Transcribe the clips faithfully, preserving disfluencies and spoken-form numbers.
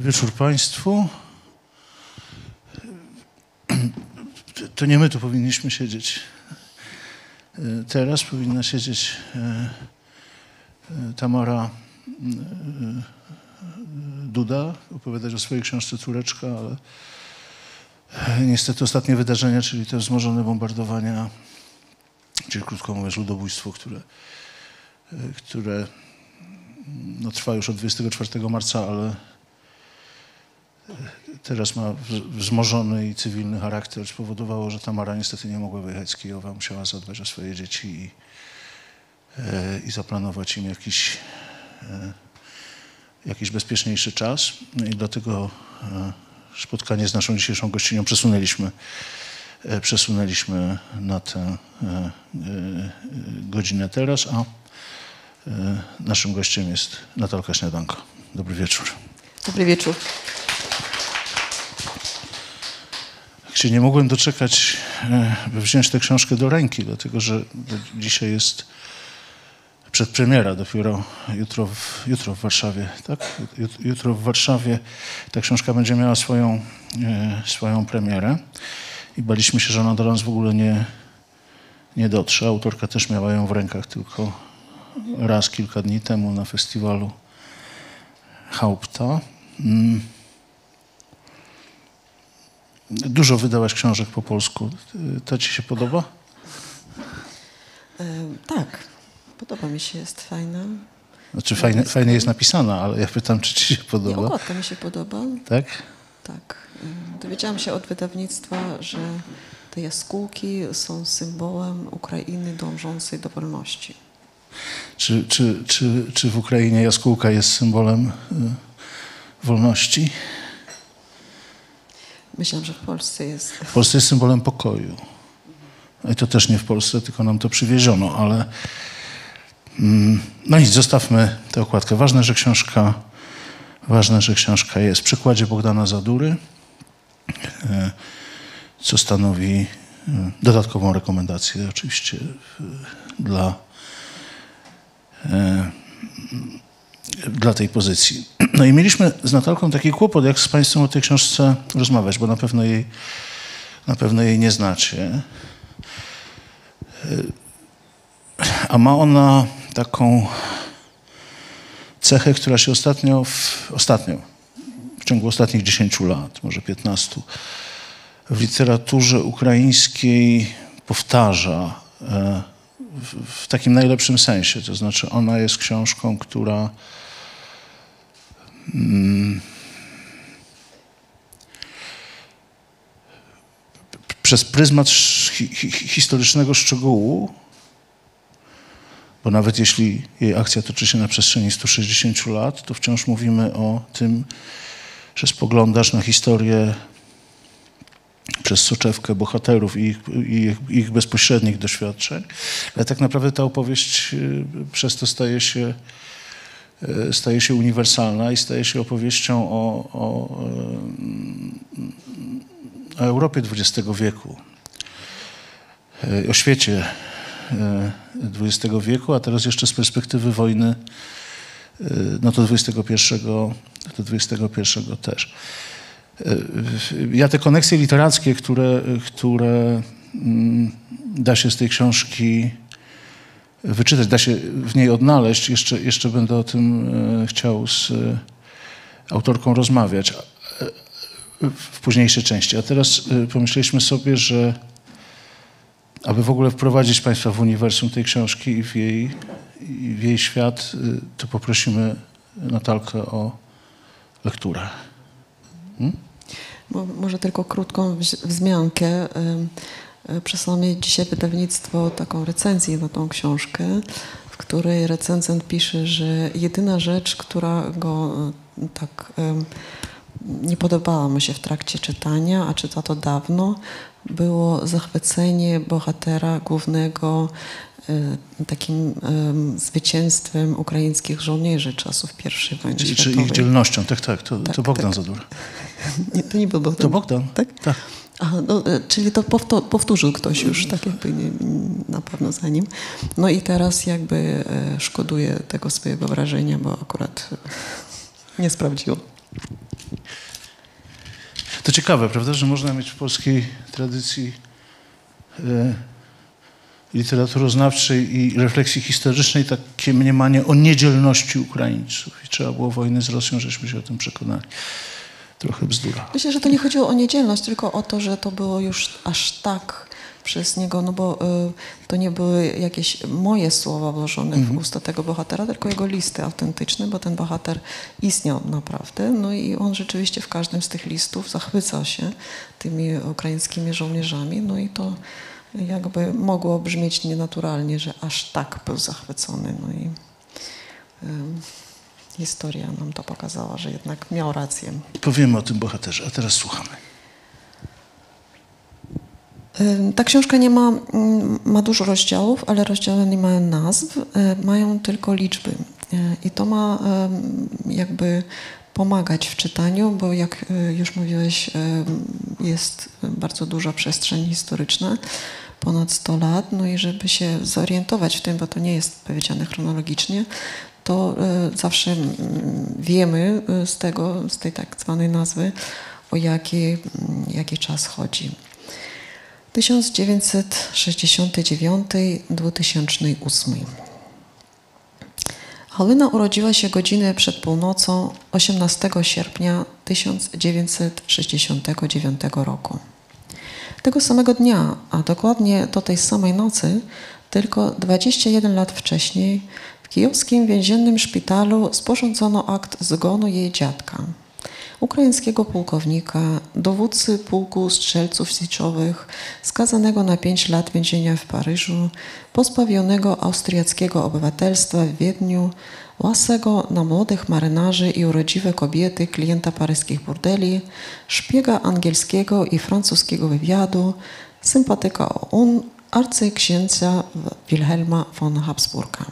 Wieczór Państwu. To nie my tu powinniśmy siedzieć. Teraz powinna siedzieć Tamara Duda, opowiadać o swojej książce Córeczka, ale niestety ostatnie wydarzenia, czyli te wzmożone bombardowania, czyli krótko mówiąc ludobójstwo, które, które no, trwa już od dwudziestego czwartego marca, ale teraz ma wzmożony i cywilny charakter, spowodowało, że Tamara niestety nie mogła wyjechać z Kijowa, musiała zadbać o swoje dzieci i, i zaplanować im jakiś, jakiś bezpieczniejszy czas. I dlatego spotkanie z naszą dzisiejszą gościnią przesunęliśmy, przesunęliśmy na tę godzinę teraz, a naszym gościem jest Natalka Śniadanko. Dobry wieczór. Dobry wieczór. Się nie mogłem doczekać, by wziąć tę książkę do ręki, dlatego że dzisiaj jest przedpremiera, dopiero jutro w, jutro w Warszawie, tak? Jutro w Warszawie ta książka będzie miała swoją, swoją premierę i baliśmy się, że ona do nas w ogóle nie, nie dotrze. Autorka też miała ją w rękach tylko raz kilka dni temu na festiwalu Haupta. Dużo wydałaś książek po polsku. To ci się podoba? E, tak, podoba mi się, jest fajna. Znaczy fajnie, fajnie jest napisana, ale ja pytam, czy ci się podoba. Nie, okładka mi się podoba. Tak? Tak. Dowiedziałam się od wydawnictwa, że te jaskółki są symbolem Ukrainy dążącej do wolności. Czy, czy, czy, czy w Ukrainie jaskółka jest symbolem y, wolności? Myślałam, że w Polsce jest... W Polsce jest symbolem pokoju. I to też nie w Polsce, tylko nam to przywieziono, ale mm, no nic, zostawmy tę okładkę. Ważne, że książka, ważne, że książka jest w przekładzie Bogdana Zadury, y, co stanowi y, dodatkową rekomendację oczywiście y, dla y, dla tej pozycji. No i mieliśmy z Natalką taki kłopot, jak z Państwem o tej książce rozmawiać, bo na pewno jej, na pewno jej nie znacie. A ma ona taką cechę, która się ostatnio, w, ostatnio, w ciągu ostatnich dziesięciu lat, może piętnastu, w literaturze ukraińskiej powtarza w, w takim najlepszym sensie. To znaczy ona jest książką, która mm, przez pryzmat hi, hi, historycznego szczegółu, bo nawet jeśli jej akcja toczy się na przestrzeni stu sześćdziesięciu lat, to wciąż mówimy o tym, że spoglądasz na historię przez soczewkę bohaterów i ich, i ich bezpośrednich doświadczeń, ale tak naprawdę ta opowieść przez to staje się, staje się uniwersalna i staje się opowieścią o, o, o Europie dwudziestego wieku, o świecie dwudziestego wieku, a teraz jeszcze z perspektywy wojny, no to dwudziestego pierwszego, to dwudziestego pierwszego też. Ja te koneksje literackie, które, które da się z tej książki wyczytać, da się w niej odnaleźć, jeszcze, jeszcze będę o tym chciał z autorką rozmawiać w późniejszej części. A teraz pomyśleliśmy sobie, że aby w ogóle wprowadzić Państwa w uniwersum tej książki i w jej, i w jej świat, to poprosimy Natalkę o lekturę. Hmm? Może tylko krótką wzmiankę. Przesłał mi dzisiaj wydawnictwo taką recenzję na tą książkę, w której recenzent pisze, że jedyna rzecz, która go tak nie podobała mu się w trakcie czytania, a czyta to dawno, było zachwycenie bohatera głównego takim um, zwycięstwem ukraińskich żołnierzy czasów pierwszej wojny Czyli, światowej. Czy ich dzielnością, tak, tak, to, tak, to Bogdan tak. Zadura. Nie, to nie był Bogdan. To Bogdan? Tak? Tak. Aha, no, czyli to powto, powtórzył ktoś już, tak jakby nie, na pewno za nim. No i teraz jakby e, szkoduje tego swojego wrażenia, bo akurat e, nie sprawdziło. To ciekawe, prawda, że można mieć w polskiej tradycji e, literaturoznawczej i refleksji historycznej takie mniemanie o niedzielności Ukraińców. I trzeba było wojny z Rosją, żeśmy się o tym przekonali. Trochę bzdura. Myślę, że to nie chodziło o niedzielność, tylko o to, że to było już aż tak przez niego, no bo y, to nie były jakieś moje słowa włożone w usta tego bohatera, tylko jego listy autentyczne, bo ten bohater istniał naprawdę. No i on rzeczywiście w każdym z tych listów zachwycał się tymi ukraińskimi żołnierzami, no i to jakby mogło brzmieć nienaturalnie, że aż tak był zachwycony. No i y, historia nam to pokazała, że jednak miał rację. Powiemy o tym bohaterze, a teraz słuchamy. Ta książka nie ma, ma dużo rozdziałów, ale rozdziały nie mają nazw, mają tylko liczby. I to ma jakby pomagać w czytaniu, bo jak już mówiłeś, jest bardzo duża przestrzeń historyczna, ponad sto lat, no i żeby się zorientować w tym, bo to nie jest powiedziane chronologicznie, to zawsze wiemy z tego, z tej tak zwanej nazwy, o jaki, jaki czas chodzi. tysiąc dziewięćset sześćdziesiąty dziewiąty do dwa tysiące ósmego. Halina urodziła się godzinę przed północą osiemnastego sierpnia tysiąc dziewięćset sześćdziesiątego dziewiątego roku. Tego samego dnia, a dokładnie do tej samej nocy, tylko dwadzieścia jeden lat wcześniej, w kijowskim więziennym szpitalu sporządzono akt zgonu jej dziadka, ukraińskiego pułkownika, dowódcy pułku strzelców siczowych, skazanego na pięć lat więzienia w Paryżu, pozbawionego austriackiego obywatelstwa w Wiedniu, łasego na młodych marynarzy i urodziwe kobiety klienta paryskich burdeli, szpiega angielskiego i francuskiego wywiadu, sympatyka O U N, arcyksięcia Wilhelma von Habsburga.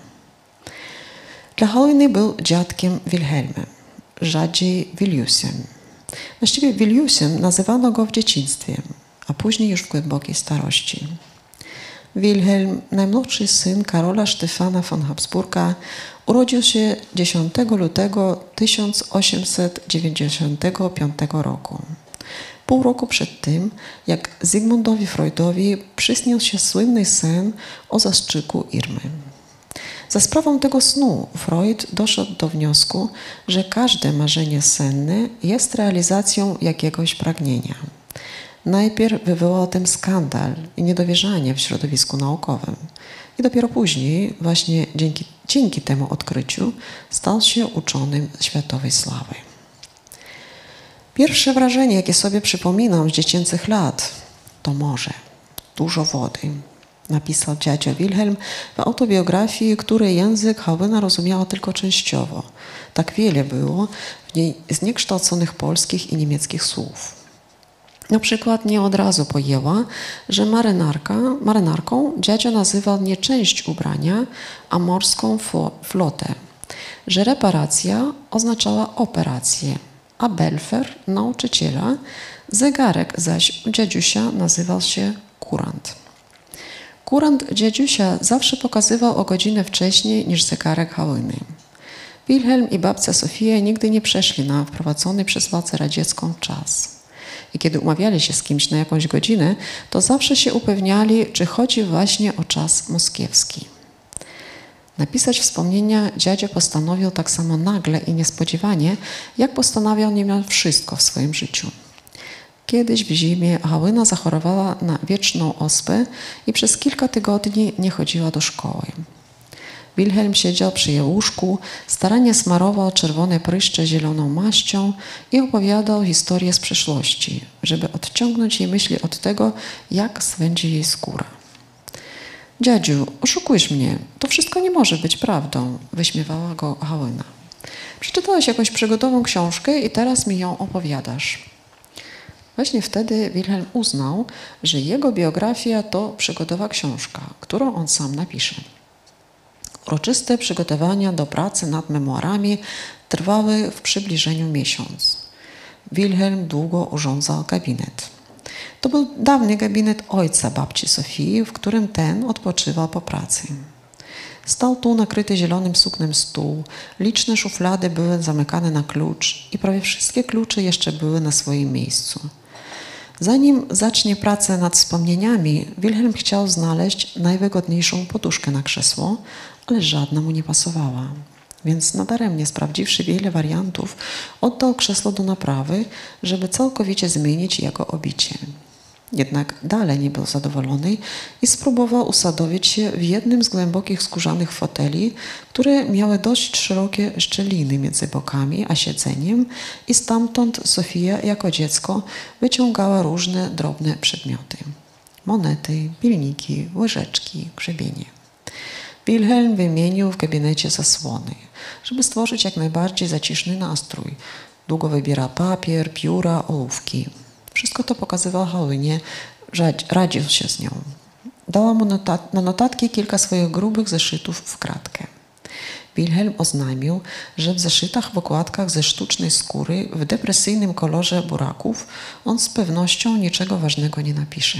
Dla Haliny był dziadkiem Wilhelmem, rzadziej Wiliusiem. Właściwie Wiliusiem nazywano go w dzieciństwie, a później już w głębokiej starości. Wilhelm, najmłodszy syn Karola Stefana von Habsburga, urodził się dziesiątego lutego tysiąc osiemset dziewięćdziesiątego piątego roku. Pół roku przed tym, jak Zygmuntowi Freudowi przyśnił się słynny sen o zastrzyku Irmy. Za sprawą tego snu Freud doszedł do wniosku, że każde marzenie senne jest realizacją jakiegoś pragnienia. Najpierw wywołał tym skandal i niedowierzanie w środowisku naukowym. I dopiero później, właśnie dzięki, dzięki temu odkryciu, stał się uczonym światowej sławy. Pierwsze wrażenie, jakie sobie przypominam z dziecięcych lat, to morze, dużo wody. Napisał dziadzio Wilhelm w autobiografii, której język Halyna rozumiała tylko częściowo. Tak wiele było w niej zniekształconych polskich i niemieckich słów. Na przykład nie od razu pojęła, że marynarka, marynarką dziadzio nazywał nie część ubrania, a morską flotę, że reparacja oznaczała operację, a belfer nauczyciela, zegarek zaś u dziadziusia nazywał się kurant. Kurant dziadziusia zawsze pokazywał o godzinę wcześniej niż zegarek Halyny. Wilhelm i babcia Sofia nigdy nie przeszli na wprowadzony przez władzę radziecką czas. I kiedy umawiali się z kimś na jakąś godzinę, to zawsze się upewniali, czy chodzi właśnie o czas moskiewski. Napisać wspomnienia dziadzio postanowił tak samo nagle i niespodziewanie, jak postanawiał niemal wszystko w swoim życiu. Kiedyś w zimie Halyna zachorowała na wieczną ospę i przez kilka tygodni nie chodziła do szkoły. Wilhelm siedział przy jej łóżku, starannie smarował czerwone pryszcze zieloną maścią i opowiadał historię z przeszłości, żeby odciągnąć jej myśli od tego, jak swędzi jej skóra. Dziadziu, oszukujesz mnie, to wszystko nie może być prawdą, wyśmiewała go Halyna. Przeczytałeś jakąś przygodową książkę i teraz mi ją opowiadasz. Właśnie wtedy Wilhelm uznał, że jego biografia to przygodowa książka, którą on sam napisze. Uroczyste przygotowania do pracy nad memuarami trwały w przybliżeniu miesiąc. Wilhelm długo urządzał gabinet. To był dawny gabinet ojca babci Sofii, w którym ten odpoczywał po pracy. Stał tu nakryty zielonym suknem stół, liczne szuflady były zamykane na klucz i prawie wszystkie klucze jeszcze były na swoim miejscu. Zanim zacznie pracę nad wspomnieniami, Wilhelm chciał znaleźć najwygodniejszą poduszkę na krzesło, ale żadna mu nie pasowała. Więc nadaremnie sprawdziwszy wiele wariantów, oddał krzesło do naprawy, żeby całkowicie zmienić jego obicie. Jednak dalej nie był zadowolony i spróbował usadowić się w jednym z głębokich skórzanych foteli, które miały dość szerokie szczeliny między bokami a siedzeniem i stamtąd Sofia jako dziecko wyciągała różne drobne przedmioty. Monety, pilniki, łyżeczki, grzebienie. Wilhelm wymienił w gabinecie zasłony, żeby stworzyć jak najbardziej zaciszny nastrój. Długo wybiera papier, pióra, ołówki. Wszystko to pokazywał Halinie, radził się z nią. Dała mu notat na notatki kilka swoich grubych zeszytów w kratkę. Wilhelm oznajmił, że w zeszytach w okładkach ze sztucznej skóry w depresyjnym kolorze buraków on z pewnością niczego ważnego nie napisze.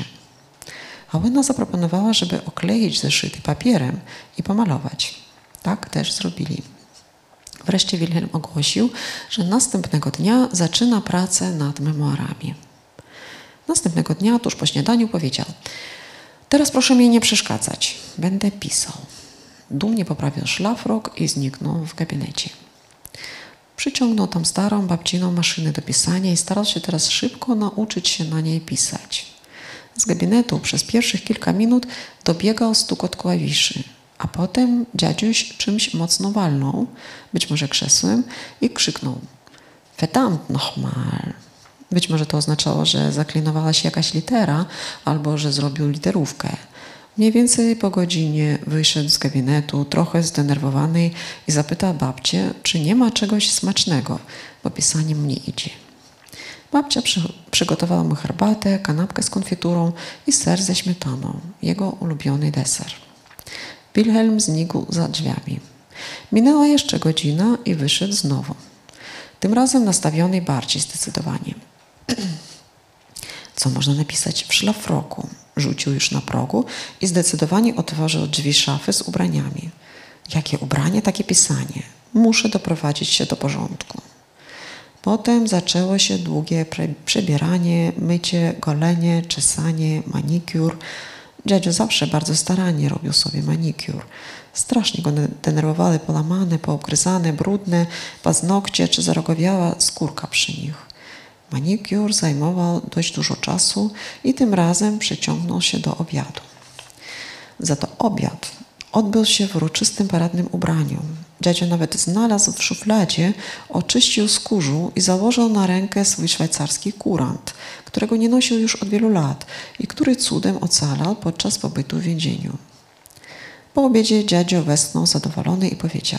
Halina zaproponowała, żeby okleić zeszyty papierem i pomalować. Tak też zrobili. Wreszcie Wilhelm ogłosił, że następnego dnia zaczyna pracę nad memoarami. Następnego dnia, tuż po śniadaniu, powiedział: teraz proszę mi nie przeszkadzać, będę pisał. Dumnie poprawił szlafrok i zniknął w gabinecie. Przyciągnął tam starą babciną maszynę do pisania i starał się teraz szybko nauczyć się na niej pisać. Z gabinetu przez pierwszych kilka minut dobiegał stukot klawiszy, a potem dziadziuś czymś mocno walnął, być może krzesłem, i krzyknął: verdammt nochmal. Być może to oznaczało, że zaklinowała się jakaś litera albo że zrobił literówkę. Mniej więcej po godzinie wyszedł z gabinetu, trochę zdenerwowany, i zapytał babcię, czy nie ma czegoś smacznego, bo pisanie mu nie idzie. Babcia przy, przygotowała mu herbatę, kanapkę z konfiturą i ser ze śmietaną, jego ulubiony deser. Wilhelm znikł za drzwiami. Minęła jeszcze godzina i wyszedł znowu. Tym razem nastawiony bardziej zdecydowanie. Co można napisać w szlafroku? Rzucił już na progu i zdecydowanie otworzył drzwi szafy z ubraniami. Jakie ubranie, takie pisanie. Muszę doprowadzić się do porządku. Potem zaczęło się długie przebieranie, mycie, golenie, czesanie, manikur. Dziadzio zawsze bardzo starannie robił sobie manikur. Strasznie go denerwowały połamane, poobgryzane, brudne paznokcie czy zarogowiała skórka przy nich. Manikur zajmował dość dużo czasu i tym razem przyciągnął się do obiadu. Za to obiad odbył się w uroczystym paradnym ubraniu. Dziadzio nawet znalazł w szufladzie, oczyścił z kurzu i założył na rękę swój szwajcarski kurant, którego nie nosił już od wielu lat i który cudem ocalał podczas pobytu w więzieniu. Po obiedzie dziadzio westchnął zadowolony i powiedział: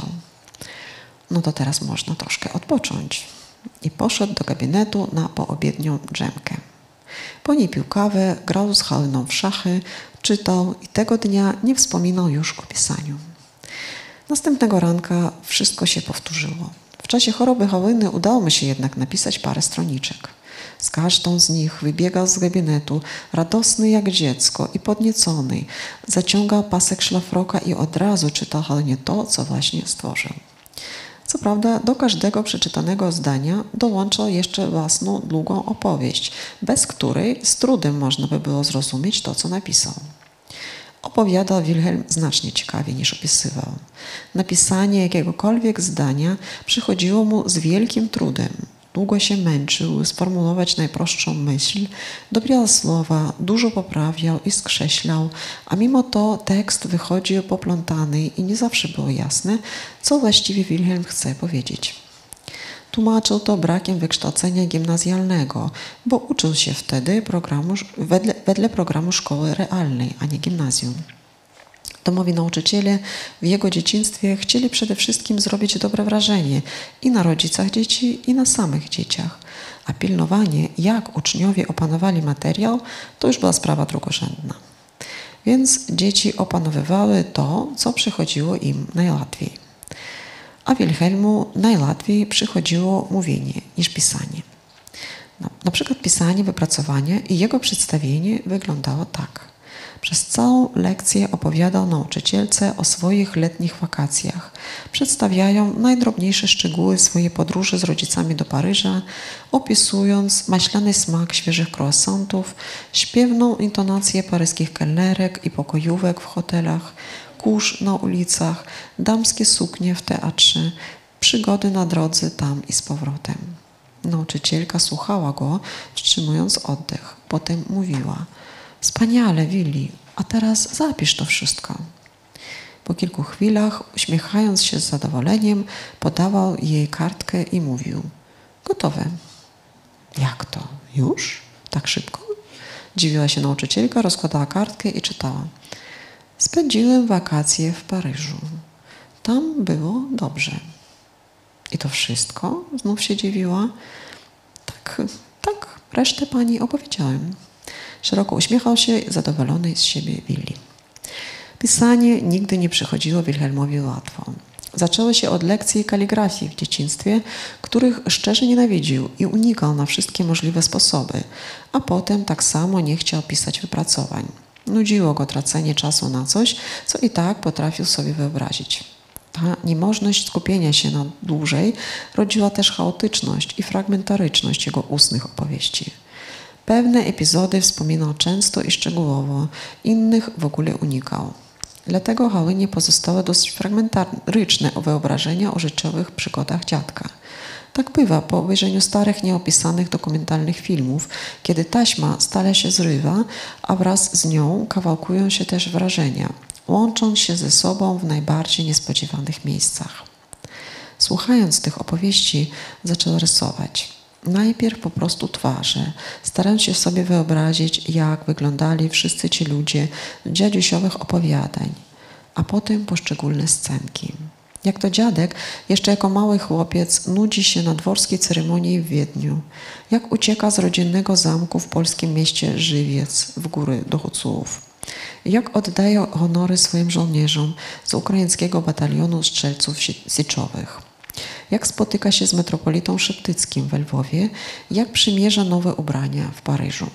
no to teraz można troszkę odpocząć. I poszedł do gabinetu na poobiednią drzemkę. Po niej pił kawę, grał z Haliną w szachy, czytał i tego dnia nie wspominał już o pisaniu. Następnego ranka wszystko się powtórzyło. W czasie choroby Haliny udało mu się jednak napisać parę stroniczek. Z każdą z nich wybiegał z gabinetu, radosny jak dziecko i podniecony. Zaciągał pasek szlafroka i od razu czytał Halinie to, co właśnie stworzył. Co prawda do każdego przeczytanego zdania dołączał jeszcze własną długą opowieść, bez której z trudem można by było zrozumieć to, co napisał. Opowiadał Wilhelm znacznie ciekawiej niż opisywał. Napisanie jakiegokolwiek zdania przychodziło mu z wielkim trudem. Długo się męczył sformułować najprostszą myśl, dobierał słowa, dużo poprawiał i skreślał, a mimo to tekst wychodził poplątany i nie zawsze było jasne, co właściwie Wilhelm chce powiedzieć. Tłumaczył to brakiem wykształcenia gimnazjalnego, bo uczył się wtedy programu, wedle, wedle programu szkoły realnej, a nie gimnazjum. Domowi nauczyciele w jego dzieciństwie chcieli przede wszystkim zrobić dobre wrażenie i na rodzicach dzieci, i na samych dzieciach. A pilnowanie, jak uczniowie opanowali materiał, to już była sprawa drugorzędna. Więc dzieci opanowywały to, co przychodziło im najłatwiej. A Wilhelmu najłatwiej przychodziło mówienie niż pisanie. No, na przykład pisanie wypracowania i jego przedstawienie wyglądało tak. Przez całą lekcję opowiadał nauczycielce o swoich letnich wakacjach, przedstawiając najdrobniejsze szczegóły swojej podróży z rodzicami do Paryża, opisując maślany smak świeżych croissantów, śpiewną intonację paryskich kelnerek i pokojówek w hotelach, kurz na ulicach, damskie suknie w teatrze, przygody na drodze tam i z powrotem. Nauczycielka słuchała go, wstrzymując oddech. Potem mówiła: wspaniale, Willi, a teraz zapisz to wszystko. Po kilku chwilach, uśmiechając się z zadowoleniem, podawał jej kartkę i mówił: gotowe. Jak to? Już? Tak szybko? Dziwiła się nauczycielka, rozkładała kartkę i czytała: spędziłem wakacje w Paryżu. Tam było dobrze. I to wszystko? Znów się dziwiła. Tak, tak, resztę pani opowiedziałem. Szeroko uśmiechał się, zadowolony z siebie Willi. Pisanie nigdy nie przychodziło Wilhelmowi łatwo. Zaczęło się od lekcji kaligrafii w dzieciństwie, których szczerze nienawidził i unikał na wszystkie możliwe sposoby, a potem tak samo nie chciał pisać wypracowań. Nudziło go tracenie czasu na coś, co i tak potrafił sobie wyobrazić. Ta niemożność skupienia się na dłużej rodziła też chaotyczność i fragmentaryczność jego ustnych opowieści. Pewne epizody wspominał często i szczegółowo, innych w ogóle unikał. Dlatego Hałynie pozostały dosyć fragmentaryczne wyobrażenia o życiowych przygodach dziadka. Tak bywa po obejrzeniu starych, nieopisanych dokumentalnych filmów, kiedy taśma stale się zrywa, a wraz z nią kawałkują się też wrażenia, łącząc się ze sobą w najbardziej niespodziewanych miejscach. Słuchając tych opowieści, zaczął rysować. Najpierw po prostu twarze, starając się sobie wyobrazić, jak wyglądali wszyscy ci ludzie z dziadusiowych opowiadań, a potem poszczególne scenki. Jak to dziadek, jeszcze jako mały chłopiec, nudzi się na dworskiej ceremonii w Wiedniu. Jak ucieka z rodzinnego zamku w polskim mieście Żywiec w góry do Hucułów. Jak oddaje honory swoim żołnierzom z ukraińskiego batalionu strzelców syczowych. Jak spotyka się z metropolitą Szeptyckim we Lwowie, jak przymierza nowe ubrania w Paryżu.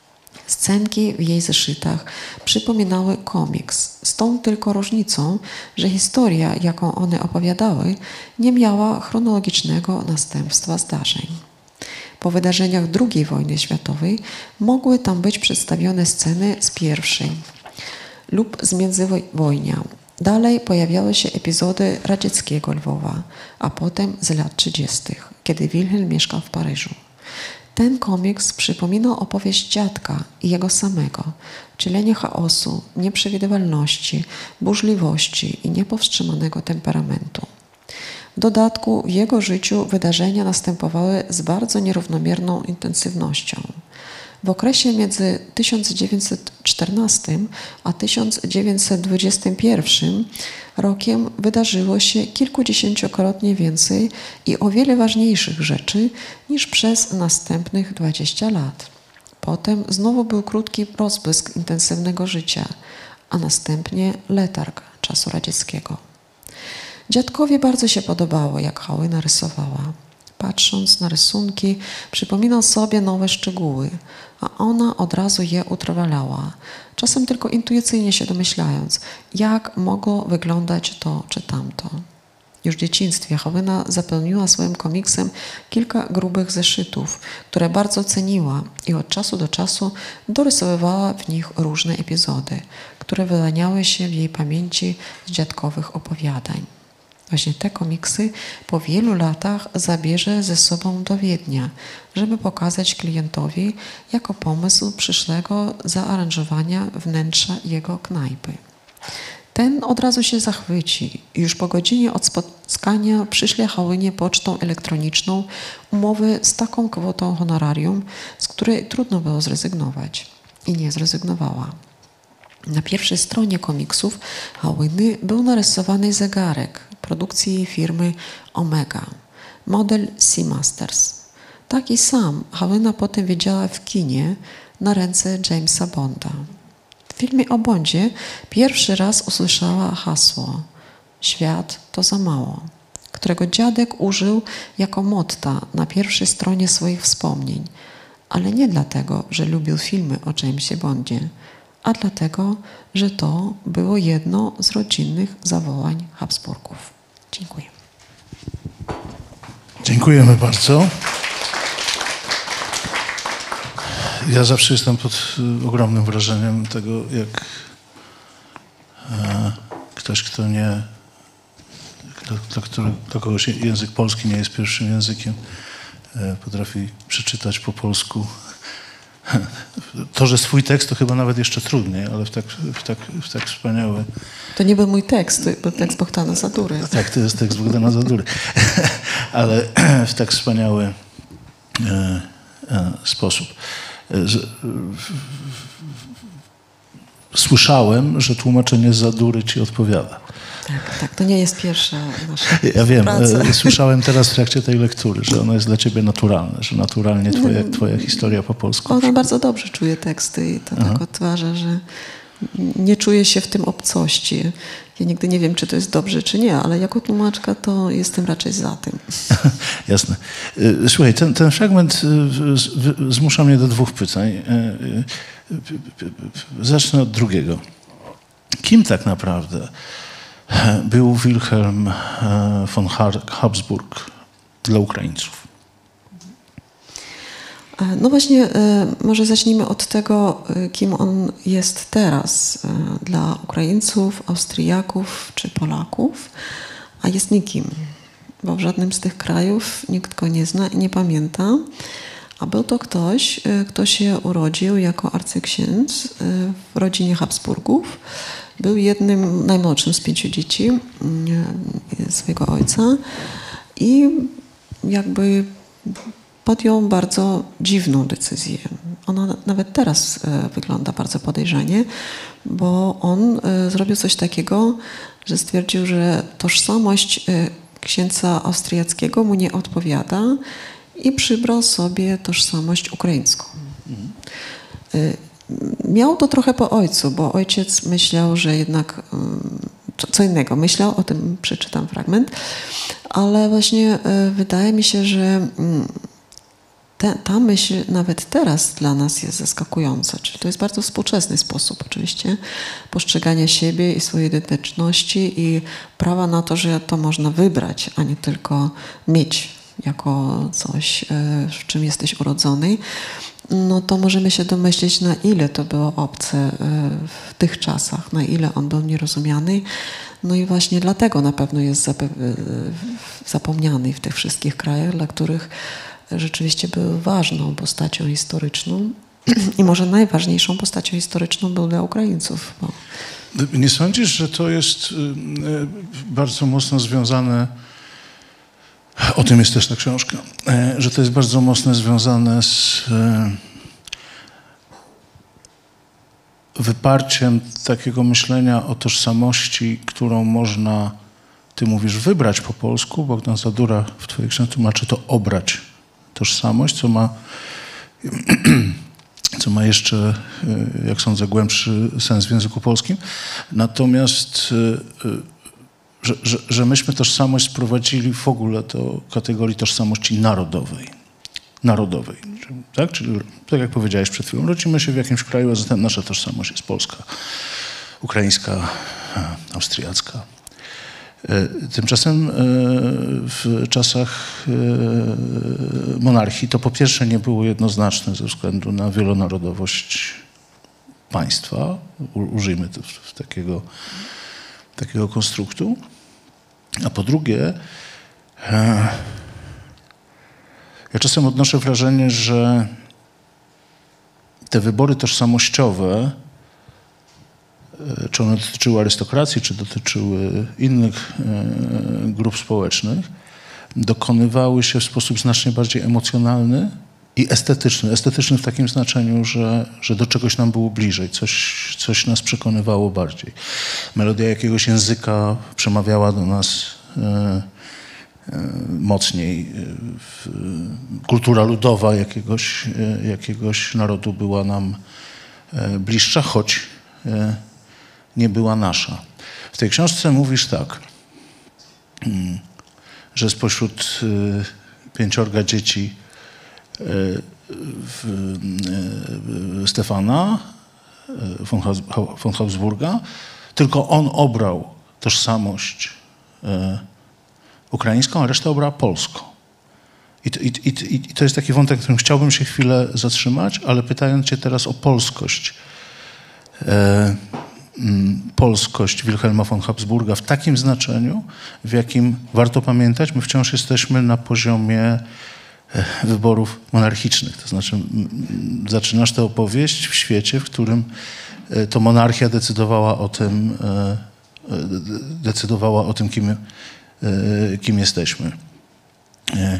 Scenki w jej zeszytach przypominały komiks, z tą tylko różnicą, że historia, jaką one opowiadały, nie miała chronologicznego następstwa zdarzeń. Po wydarzeniach drugiej wojny światowej mogły tam być przedstawione sceny z pierwszej lub z międzywojnia. Dalej pojawiały się epizody radzieckiego Lwowa, a potem z lat trzydziestych, kiedy Wilhelm mieszkał w Paryżu. Ten komiks przypominał opowieść dziadka i jego samego, wcielenie chaosu, nieprzewidywalności, burzliwości i niepowstrzymanego temperamentu. W dodatku w jego życiu wydarzenia następowały z bardzo nierównomierną intensywnością. W okresie między tysiąc dziewięćset czternastym a tysiąc dziewięćset dwudziestym pierwszym rokiem wydarzyło się kilkudziesięciokrotnie więcej i o wiele ważniejszych rzeczy niż przez następnych dwadzieścia lat. Potem znowu był krótki rozbłysk intensywnego życia, a następnie letarg czasu radzieckiego. Dziadkowi bardzo się podobało, jak Hałyna rysowała. Patrząc na rysunki, przypominał sobie nowe szczegóły, a ona od razu je utrwalała, czasem tylko intuicyjnie się domyślając, jak mogło wyglądać to czy tamto. Już w dzieciństwie Hałyna zapełniła swoim komiksem kilka grubych zeszytów, które bardzo ceniła i od czasu do czasu dorysowywała w nich różne epizody, które wyłaniały się w jej pamięci z dziadkowych opowiadań. Właśnie te komiksy po wielu latach zabierze ze sobą do Wiednia, żeby pokazać klientowi jako pomysł przyszłego zaaranżowania wnętrza jego knajpy. Ten od razu się zachwyci i już po godzinie od spotkania przyszle Hałynie pocztą elektroniczną umowy z taką kwotą honorarium, z której trudno było zrezygnować. I nie zrezygnowała. Na pierwszej stronie komiksów Hałyny był narysowany zegarek produkcji jej firmy Omega, model Seamasters. Taki sam Hałyna potem widziała w kinie na ręce Jamesa Bonda. W filmie o Bondzie pierwszy raz usłyszała hasło „Świat to za mało”, którego dziadek użył jako motta na pierwszej stronie swoich wspomnień, ale nie dlatego, że lubił filmy o Jamesie Bondzie, a dlatego, że to było jedno z rodzinnych zawołań Habsburgów. Dziękuję. Dziękujemy bardzo. Ja zawsze jestem pod ogromnym wrażeniem tego, jak e, ktoś, kto nie, dla, dla, który, dla kogoś język polski nie jest pierwszym językiem, e, potrafi przeczytać po polsku. To, że swój tekst, to chyba nawet jeszcze trudniej, ale w tak, w tak, w tak wspaniały... To nie był mój tekst, to był tekst Bohdana Zadury. Tak, to jest tekst Bohdana Zadury. Ale w tak wspaniały e, e, sposób. Z, słyszałem, że tłumaczenie Zadury ci odpowiada. Tak, tak, to nie jest pierwsza nasza Ja wiem, praca. słyszałem teraz w trakcie tej lektury, że ono jest dla ciebie naturalne, że naturalnie twoja, twoja historia po polsku. Ona bardzo dobrze czuje teksty i to Aha. tak odtwarza, że nie czuje się w tym obcości. Ja nigdy nie wiem, czy to jest dobrze, czy nie, ale jako tłumaczka to jestem raczej za tym. Jasne. Słuchaj, ten, ten fragment zmusza mnie do dwóch pytań. Zacznę od drugiego. Kim tak naprawdę był Wilhelm von Habsburg dla Ukraińców? No właśnie, może zacznijmy od tego, kim on jest teraz dla Ukraińców, Austriaków czy Polaków, a jest nikim, bo w żadnym z tych krajów nikt go nie zna i nie pamięta, a był to ktoś, kto się urodził jako arcyksiądz w rodzinie Habsburgów. Był jednym, najmłodszym z pięciu dzieci swojego ojca i jakby podjął bardzo dziwną decyzję. Ona nawet teraz wygląda bardzo podejrzanie, bo on zrobił coś takiego, że stwierdził, że tożsamość księdza austriackiego mu nie odpowiada i przybrał sobie tożsamość ukraińską. Mhm. Miał to trochę po ojcu, bo ojciec myślał, że jednak co innego myślał, o tym przeczytam fragment, ale właśnie wydaje mi się, że ta, ta myśl nawet teraz dla nas jest zaskakująca. Czyli to jest bardzo współczesny sposób oczywiście postrzegania siebie i swojej identyczności i prawa na to, że to można wybrać, a nie tylko mieć jako coś, w czym jesteś urodzony. No to możemy się domyślić, na ile to było obce w tych czasach, na ile on był nierozumiany. No i właśnie dlatego na pewno jest zapomniany w tych wszystkich krajach, dla których rzeczywiście był ważną postacią historyczną i może najważniejszą postacią historyczną był dla Ukraińców. Bo... Nie sądzisz, że to jest bardzo mocno związane, o tym jest też ta książka, że to jest bardzo mocno związane z wyparciem takiego myślenia o tożsamości, którą można, ty mówisz, wybrać po polsku, Bohdan Zadura w twojej książce tłumaczy to obrać tożsamość, co ma, co ma jeszcze, jak sądzę, głębszy sens w języku polskim. Natomiast Że, że, że myśmy tożsamość sprowadzili w ogóle do kategorii tożsamości narodowej. Narodowej, tak? Czyli tak jak powiedziałeś przed chwilą, rodzimy się w jakimś kraju, a zatem nasza tożsamość jest polska, ukraińska, austriacka. Tymczasem w czasach monarchii to po pierwsze nie było jednoznaczne ze względu na wielonarodowość państwa, użyjmy to w takiego takiego konstruktu, a po drugie ja czasem odnoszę wrażenie, że te wybory tożsamościowe, czy one dotyczyły arystokracji, czy dotyczyły innych grup społecznych, dokonywały się w sposób znacznie bardziej emocjonalny i estetyczny. Estetyczny w takim znaczeniu, że, że do czegoś nam było bliżej, coś, coś nas przekonywało bardziej. Melodia jakiegoś języka przemawiała do nas e, e, mocniej. E, kultura ludowa jakiegoś, e, jakiegoś narodu była nam e, bliższa, choć e, nie była nasza. W tej książce mówisz tak, mm, że spośród e, pięciorga dzieci W, w Stefana von, von Habsburga, tylko on obrał tożsamość ukraińską, a reszta obrała polską. I to, i, i, I to jest taki wątek, którym chciałbym się chwilę zatrzymać, ale pytając cię teraz o polskość. E, m, polskość Wilhelma von Habsburga w takim znaczeniu, w jakim warto pamiętać, my wciąż jesteśmy na poziomie e, wyborów monarchicznych. To znaczy m, zaczynasz tę opowieść w świecie, w którym e, to monarchia decydowała o tym, e, e, decydowała o tym, kim, e, kim jesteśmy. E,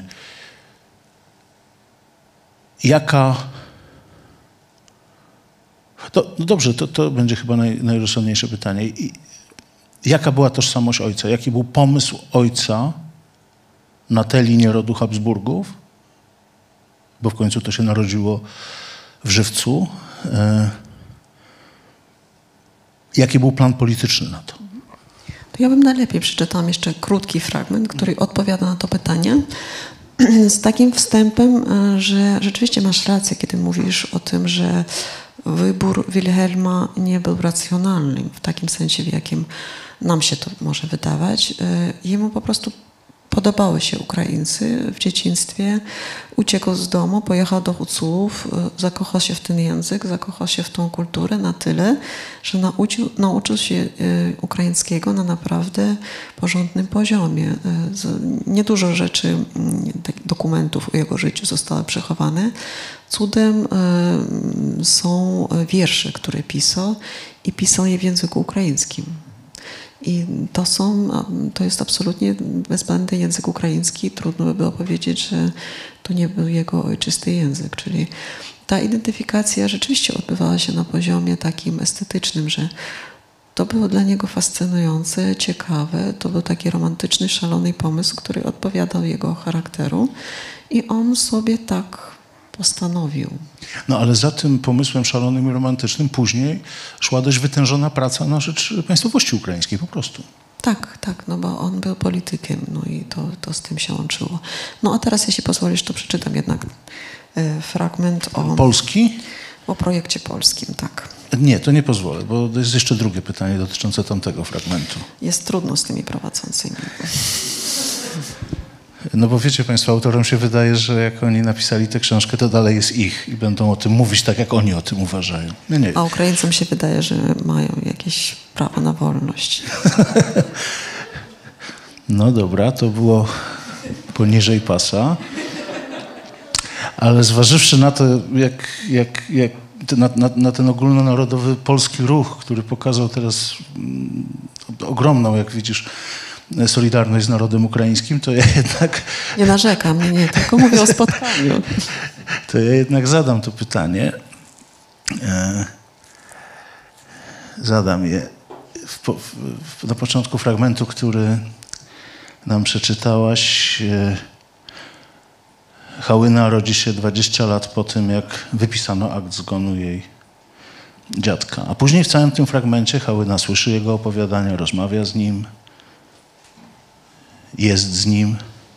Jaka... To, no dobrze, to, to będzie chyba naj, najrozsądniejsze pytanie. I, jaka była tożsamość ojca? Jaki był pomysł ojca na tę linię rodu Habsburgów? Bo w końcu to się narodziło w Żywcu. E, jaki był plan polityczny na to? To ja bym najlepiej przeczytałam jeszcze krótki fragment, który odpowiada na to pytanie. Z takim wstępem, że rzeczywiście masz rację, kiedy mówisz o tym, że wybór Wilhelma nie był racjonalny w takim sensie, w jakim nam się to może wydawać. Jemu po prostu podobały się Ukraińcy w dzieciństwie. Uciekł z domu, pojechał do Huculów, zakochał się w ten język, zakochał się w tą kulturę na tyle, że nauczył, nauczył się ukraińskiego na naprawdę porządnym poziomie. Niedużo rzeczy, dokumentów o jego życiu zostało przechowane. Cudem są wiersze, które pisał i pisał je w języku ukraińskim. I to są, to jest absolutnie bezbłędny język ukraiński. Trudno by było powiedzieć, że to nie był jego ojczysty język. Czyli ta identyfikacja rzeczywiście odbywała się na poziomie takim estetycznym, że to było dla niego fascynujące, ciekawe. To był taki romantyczny, szalony pomysł, który odpowiadał jego charakteru. I on sobie tak postanowił. No ale za tym pomysłem szalonym i romantycznym później szła dość wytężona praca na rzecz państwowości ukraińskiej po prostu. Tak, tak, no bo on był politykiem, no i to, to z tym się łączyło. No a teraz, jeśli pozwolisz, to przeczytam jednak e, fragment o... Polski? O projekcie polskim, tak. Nie, to nie pozwolę, bo to jest jeszcze drugie pytanie dotyczące tamtego fragmentu. Jest trudno z tymi prowadzącymi. No bo wiecie państwo, autorom się wydaje, że jak oni napisali tę książkę, to dalej jest ich i będą o tym mówić tak, jak oni o tym uważają. Nie, nie. A Ukraińcom się wydaje, że mają jakieś prawo na wolność. No dobra, to było poniżej pasa. Ale zważywszy na to, jak, jak, jak na, na, na ten ogólnonarodowy polski ruch, który pokazał teraz mm, ogromną, jak widzisz, solidarność z narodem ukraińskim, to ja jednak... Nie narzekam, nie, nie, tylko mówię o spotkaniu. To ja jednak zadam to pytanie. E, zadam je w, w, na początku fragmentu, który nam przeczytałaś. E, Hałyna rodzi się dwadzieścia lat po tym, jak wypisano akt zgonu jej dziadka. A później w całym tym fragmencie Hałyna słyszy jego opowiadania, rozmawia z nim, jest z nim.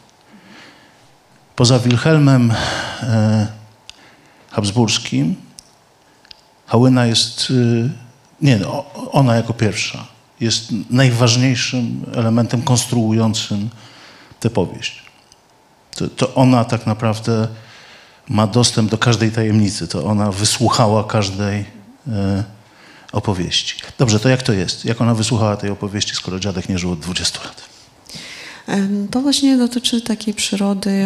Poza Wilhelmem e, Habsburskim Hałyna jest, e, nie, no, ona jako pierwsza jest najważniejszym elementem konstruującym tę powieść. To, to ona tak naprawdę ma dostęp do każdej tajemnicy, to ona wysłuchała każdej e, opowieści. Dobrze, to jak to jest? Jak ona wysłuchała tej opowieści, skoro dziadek nie żył od dwudziestu lat? To właśnie dotyczy takiej przyrody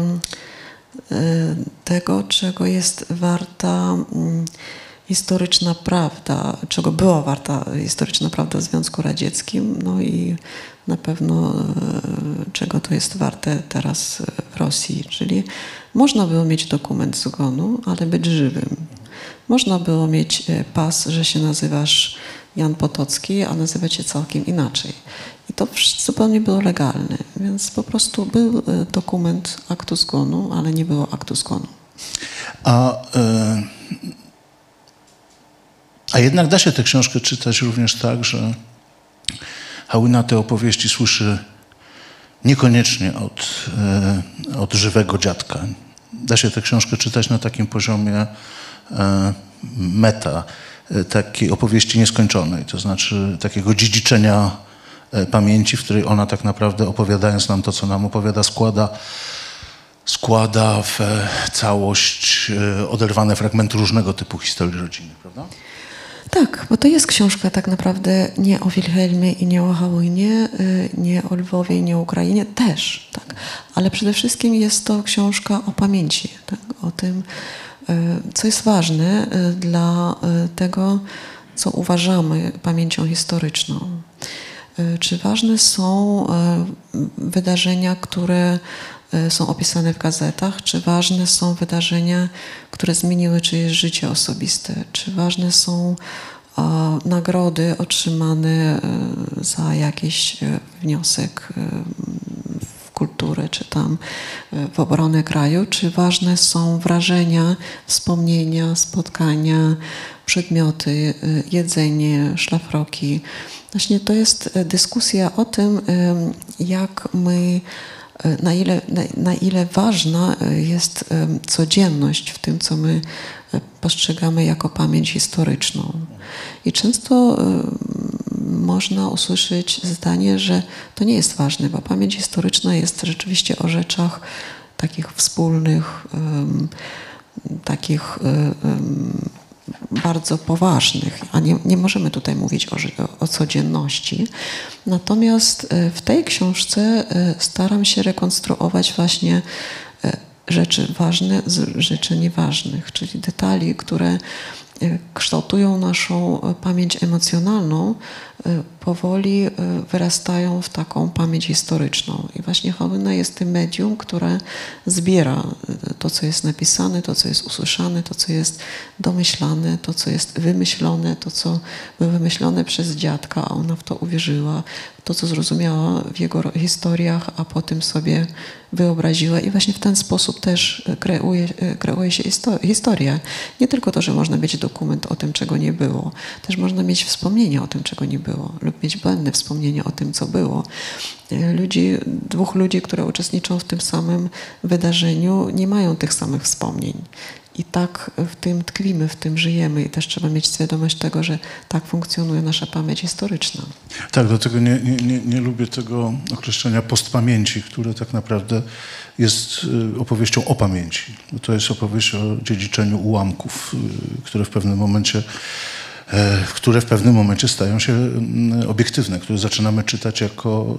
tego, czego jest warta historyczna prawda, czego była warta historyczna prawda w Związku Radzieckim, no i na pewno czego to jest warte teraz w Rosji. Czyli można było mieć dokument zgonu, ale być żywym. Można było mieć pas, że się nazywasz Jan Potocki, a nazywa cię całkiem inaczej. I to zupełnie było legalne, więc po prostu był dokument aktu zgonu, ale nie było aktu zgonu. A, e, a jednak da się tę książkę czytać również tak, że Hałyna te opowieści słyszy niekoniecznie od, e, od żywego dziadka. Da się tę książkę czytać na takim poziomie e, meta. takiej opowieści nieskończonej, to znaczy takiego dziedziczenia pamięci, w której ona tak naprawdę, opowiadając nam to, co nam opowiada, składa, składa w całość oderwane fragmenty różnego typu historii rodziny, prawda? Tak, bo to jest książka tak naprawdę nie o Wilhelmie i nie o Hałynie, nie o Lwowie i nie o Ukrainie, też, tak. Ale przede wszystkim jest to książka o pamięci, tak? O tym, co jest ważne dla tego, co uważamy pamięcią historyczną. Czy ważne są wydarzenia, które są opisane w gazetach, czy ważne są wydarzenia, które zmieniły czyjeś życie osobiste, czy ważne są a, nagrody otrzymane a, za jakiś a, wniosek a, w kulturę, czy tam a, w obronę kraju, czy ważne są wrażenia, wspomnienia, spotkania, przedmioty, a, jedzenie, szlafroki. Właśnie to jest dyskusja o tym, a, jak my Na ile, na, na ile ważna jest codzienność w tym, co my postrzegamy jako pamięć historyczną. I często można usłyszeć zdanie, że to nie jest ważne, bo pamięć historyczna jest rzeczywiście o rzeczach takich wspólnych, takich bardzo poważnych, a nie, nie możemy tutaj mówić o, o codzienności. Natomiast w tej książce staram się rekonstruować właśnie rzeczy ważne z rzeczy nieważnych, czyli detali, które kształtują naszą pamięć emocjonalną, powoli wyrastają w taką pamięć historyczną. I właśnie Hałyna jest tym medium, które zbiera to, co jest napisane, to, co jest usłyszane, to, co jest domyślane, to, co jest wymyślone, to, co było wymyślone przez dziadka, a ona w to uwierzyła, to, co zrozumiała w jego historiach, a potem sobie wyobraziła. I właśnie w ten sposób też kreuje, kreuje się historia. Nie tylko to, że można mieć dokument o tym, czego nie było. Też można mieć wspomnienie o tym, czego nie było, lub mieć błędne wspomnienie o tym, co było. Ludzi, dwóch ludzi, które uczestniczą w tym samym wydarzeniu, nie mają tych samych wspomnień. I tak w tym tkwimy, w tym żyjemy i też trzeba mieć świadomość tego, że tak funkcjonuje nasza pamięć historyczna. Tak, dlatego nie, nie, nie, nie lubię tego określenia postpamięci, które tak naprawdę jest opowieścią o pamięci. To jest opowieść o dziedziczeniu ułamków, które w pewnym momencie które w pewnym momencie stają się obiektywne, które zaczynamy czytać jako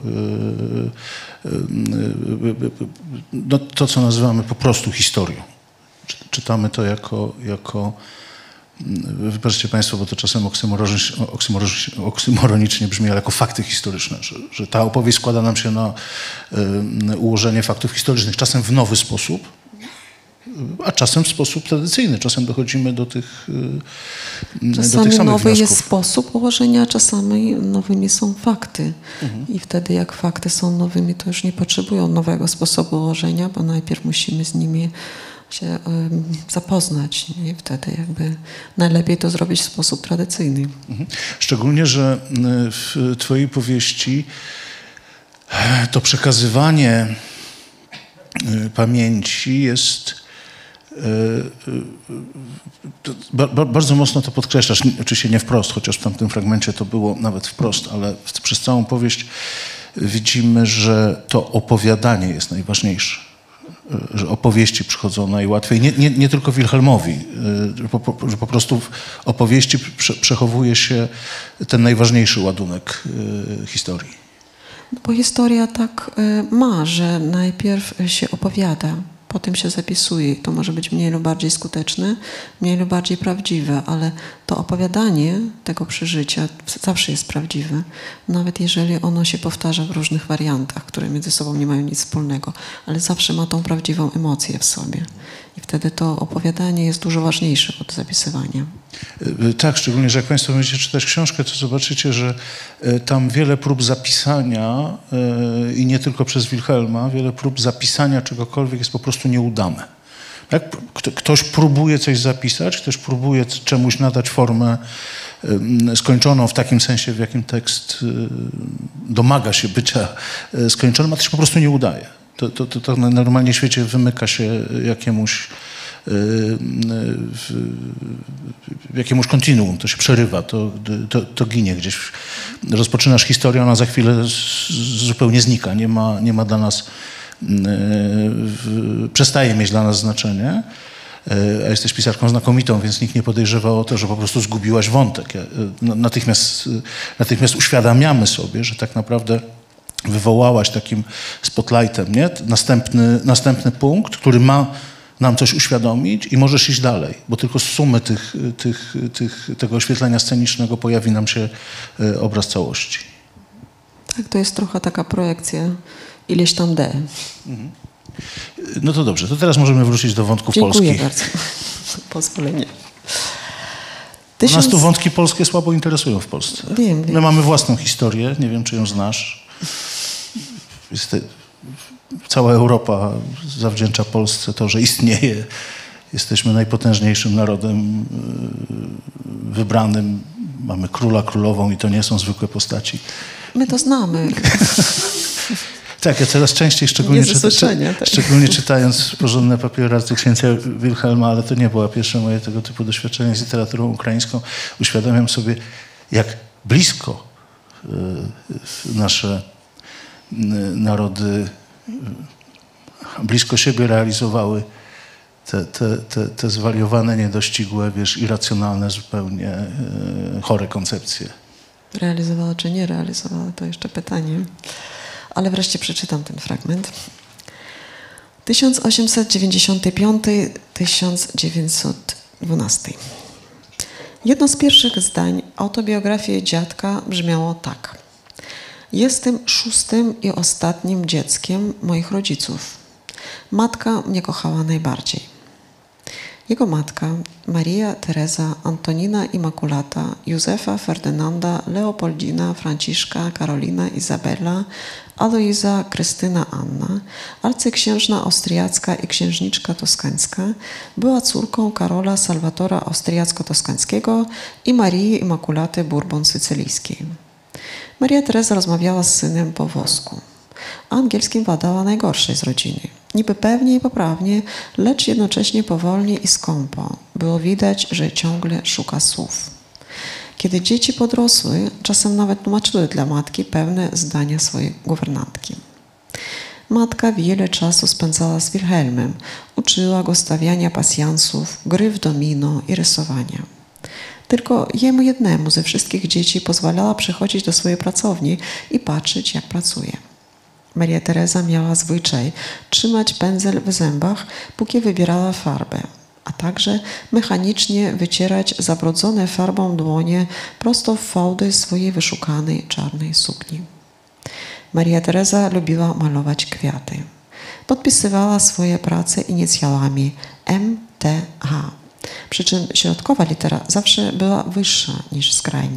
no, to, co nazywamy po prostu historią. Czytamy to jako, jako wybaczcie Państwo, bo to czasem oksymoronicznie, oksymoronicznie, oksymoronicznie brzmi, ale jako fakty historyczne, że, że ta opowieść składa nam się na y, ułożenie faktów historycznych, czasem w nowy sposób, a czasem w sposób tradycyjny. Czasem dochodzimy do tych, y, czasami do tych samych nowy wniosków. jest sposób ułożenia, czasami nowymi są fakty. Mhm. I wtedy jak fakty są nowymi, to już nie potrzebują nowego sposobu ułożenia, bo najpierw musimy z nimi się um, zapoznać. Nie? I wtedy jakby najlepiej to zrobić w sposób tradycyjny. Mhm. Szczególnie, że w twojej powieści to przekazywanie pamięci jest bardzo mocno to podkreślasz, oczywiście nie wprost, chociaż w tamtym fragmencie to było nawet wprost, ale przez całą powieść widzimy, że to opowiadanie jest najważniejsze. Że opowieści przychodzą najłatwiej, nie, nie, nie tylko Wilhelmowi, że po, że po prostu w opowieści prze, przechowuje się ten najważniejszy ładunek historii. Bo historia tak ma, że najpierw się opowiada, potem się zapisuje. To może być mniej lub bardziej skuteczne, mniej lub bardziej prawdziwe, ale to opowiadanie tego przeżycia zawsze jest prawdziwe, nawet jeżeli ono się powtarza w różnych wariantach, które między sobą nie mają nic wspólnego, ale zawsze ma tą prawdziwą emocję w sobie. I wtedy to opowiadanie jest dużo ważniejsze od zapisywania. Tak, szczególnie, że jak Państwo będziecie czytać książkę, to zobaczycie, że tam wiele prób zapisania i nie tylko przez Wilhelma, wiele prób zapisania czegokolwiek jest po prostu nieudane. Tak? Ktoś próbuje coś zapisać, ktoś próbuje czemuś nadać formę skończoną w takim sensie, w jakim tekst domaga się bycia skończonym, a to się po prostu nie udaje. To, to, to, to normalnie w świecie wymyka się jakiemuś w jakiemuś kontinuum, to się przerywa, to, to, to ginie gdzieś. Rozpoczynasz historię, ona za chwilę zupełnie znika, nie ma, nie ma dla nas, przestaje mieć dla nas znaczenie. A jesteś pisarką znakomitą, więc nikt nie podejrzewa o to, że po prostu zgubiłaś wątek. Natychmiast, natychmiast uświadamiamy sobie, że tak naprawdę wywołałaś takim spotlightem, nie? Następny, następny punkt, który ma nam coś uświadomić i możesz iść dalej, bo tylko z sumy tych, tych, tych, tego oświetlenia scenicznego pojawi nam się obraz całości. Tak, to jest trochę taka projekcja ileś tam D. Mhm. No to dobrze, to teraz możemy wrócić do wątków Dziękuję polskich. bardzo. Pozwolenie. Tysiąc... Nas tu wątki polskie słabo interesują w Polsce. Wiem, My wiem. mamy własną historię, nie wiem, czy ją znasz. Jest te... Cała Europa zawdzięcza Polsce to, że istnieje. Jesteśmy najpotężniejszym narodem wybranym. Mamy króla, królową i to nie są zwykłe postaci. My to znamy. Tak, ja coraz częściej, szczególnie, czyta, tak. szczególnie czytając porządne papiery arty księcia Wilhelma, ale to nie była pierwsze moje tego typu doświadczenie z literaturą ukraińską, uświadamiam sobie, jak blisko y, nasze y, narody y, blisko siebie realizowały te, te, te, te zwariowane, niedościgłe, wiesz, irracjonalne zupełnie y, chore koncepcje. Realizowała czy nie realizowała, to jeszcze pytanie. Ale wreszcie przeczytam ten fragment. tysiąc osiemset dziewięćdziesiąty piąty do tysiąc dziewięćset dwunasty. Jedno z pierwszych zdań autobiografii dziadka brzmiało tak. Jestem szóstym i ostatnim dzieckiem moich rodziców. Matka mnie kochała najbardziej. Jego matka, Maria Teresa Antonina Immaculata, Józefa Ferdynanda, Leopoldina, Franciszka, Karolina, Izabela, Aloiza, Krystyna Anna, arcyksiężna austriacka i księżniczka toskańska, była córką Karola Salwatora austriacko-toskańskiego i Marii Immaculaty Bourbon-Sycylijskiej. Maria Teresa rozmawiała z synem po włosku. Angielskim władała najgorszej z rodziny. Niby pewnie i poprawnie, lecz jednocześnie powolnie i skąpo. Było widać, że ciągle szuka słów. Kiedy dzieci podrosły, czasem nawet tłumaczyły dla matki pewne zdania swojej guwernantki. Matka wiele czasu spędzała z Wilhelmem. Uczyła go stawiania pasjansów, gry w domino i rysowania. Tylko jemu jednemu ze wszystkich dzieci pozwalała przychodzić do swojej pracowni i patrzeć, jak pracuje. Maria Teresa miała zwyczaj trzymać pędzel w zębach, póki wybierała farbę, a także mechanicznie wycierać zabrudzone farbą dłonie prosto w fałdy swojej wyszukanej czarnej sukni. Maria Teresa lubiła malować kwiaty. Podpisywała swoje prace inicjałami M T H, przy czym środkowa litera zawsze była wyższa niż skrajnie.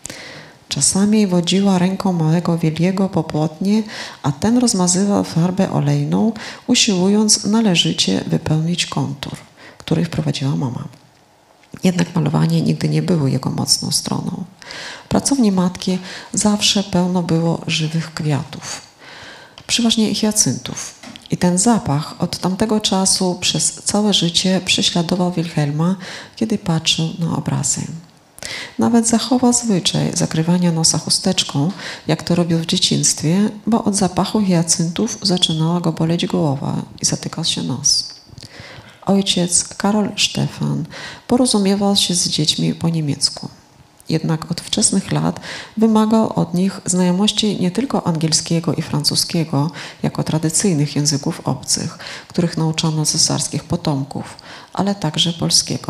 Czasami wodziła ręką małego Wiliego po płótnie, a ten rozmazywał farbę olejną, usiłując należycie wypełnić kontur, który wprowadziła mama. Jednak malowanie nigdy nie było jego mocną stroną. W pracowni matki zawsze pełno było żywych kwiatów, przeważnie hiacyntów. I ten zapach od tamtego czasu przez całe życie prześladował Wilhelma, kiedy patrzył na obrazy. Nawet zachował zwyczaj zakrywania nosa chusteczką, jak to robił w dzieciństwie, bo od zapachu hiacyntów zaczynała go boleć głowa i zatykał się nos. Ojciec, Karol Stefan, porozumiewał się z dziećmi po niemiecku. Jednak od wczesnych lat wymagał od nich znajomości nie tylko angielskiego i francuskiego, jako tradycyjnych języków obcych, których nauczono cesarskich potomków, ale także polskiego.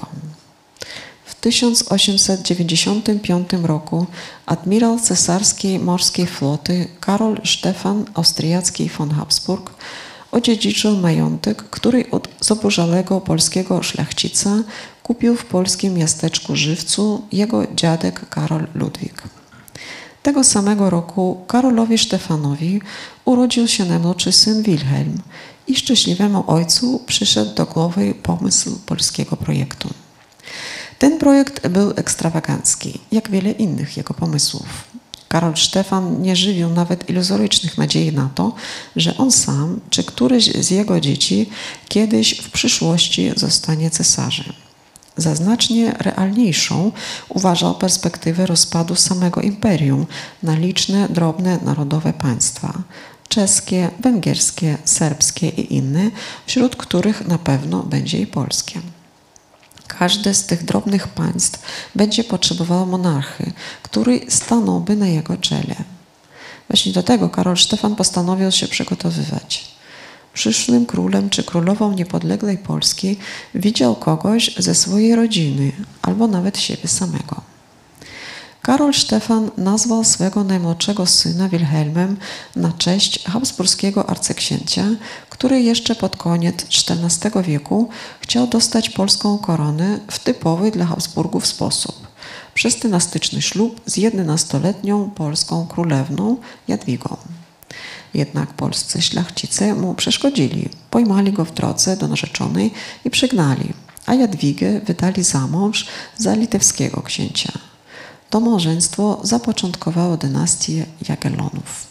W tysiąc osiemset dziewięćdziesiątym piątym roku admirał cesarskiej morskiej floty Karol Stefan Austriacki von Habsburg odziedziczył majątek, który od zubożałego polskiego szlachcica kupił w polskim miasteczku Żywcu jego dziadek Karol Ludwik. Tego samego roku Karolowi Stefanowi urodził się najmłodszy syn Wilhelm i szczęśliwemu ojcu przyszedł do głowy pomysł polskiego projektu. Ten projekt był ekstrawagancki, jak wiele innych jego pomysłów. Karol Stefan nie żywił nawet iluzorycznych nadziei na to, że on sam czy któreś z jego dzieci kiedyś w przyszłości zostanie cesarzem. Za znacznie realniejszą uważał perspektywę rozpadu samego imperium na liczne, drobne, narodowe państwa. Czeskie, węgierskie, serbskie i inne, wśród których na pewno będzie i polskie. Każde z tych drobnych państw będzie potrzebowało monarchy, który stanąłby na jego czele. Właśnie do tego Karol Stefan postanowił się przygotowywać. Przyszłym królem czy królową niepodległej Polski widział kogoś ze swojej rodziny albo nawet siebie samego. Karol Stefan nazwał swego najmłodszego syna Wilhelmem na cześć habsburskiego arcyksięcia, który jeszcze pod koniec czternastego wieku chciał dostać polską koronę w typowy dla Habsburgów sposób, przez dynastyczny ślub z jedenastoletnią polską królewną Jadwigą. Jednak polscy szlachcice mu przeszkodzili, pojmali go w drodze do narzeczonej i przygnali, a Jadwigę wydali za mąż za litewskiego księcia. To małżeństwo zapoczątkowało dynastię Jagiellonów.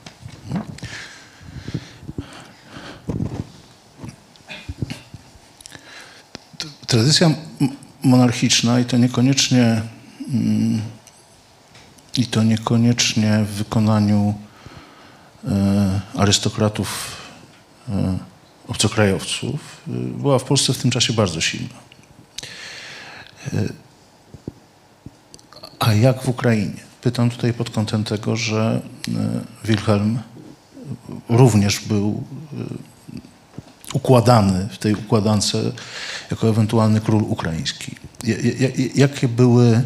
Tradycja monarchiczna i to niekoniecznie i to niekoniecznie w wykonaniu arystokratów, obcokrajowców była w Polsce w tym czasie bardzo silna. A jak w Ukrainie? Pytam tutaj pod kątem tego, że Wilhelm również był układany w tej układance jako ewentualny król ukraiński. Jakie były...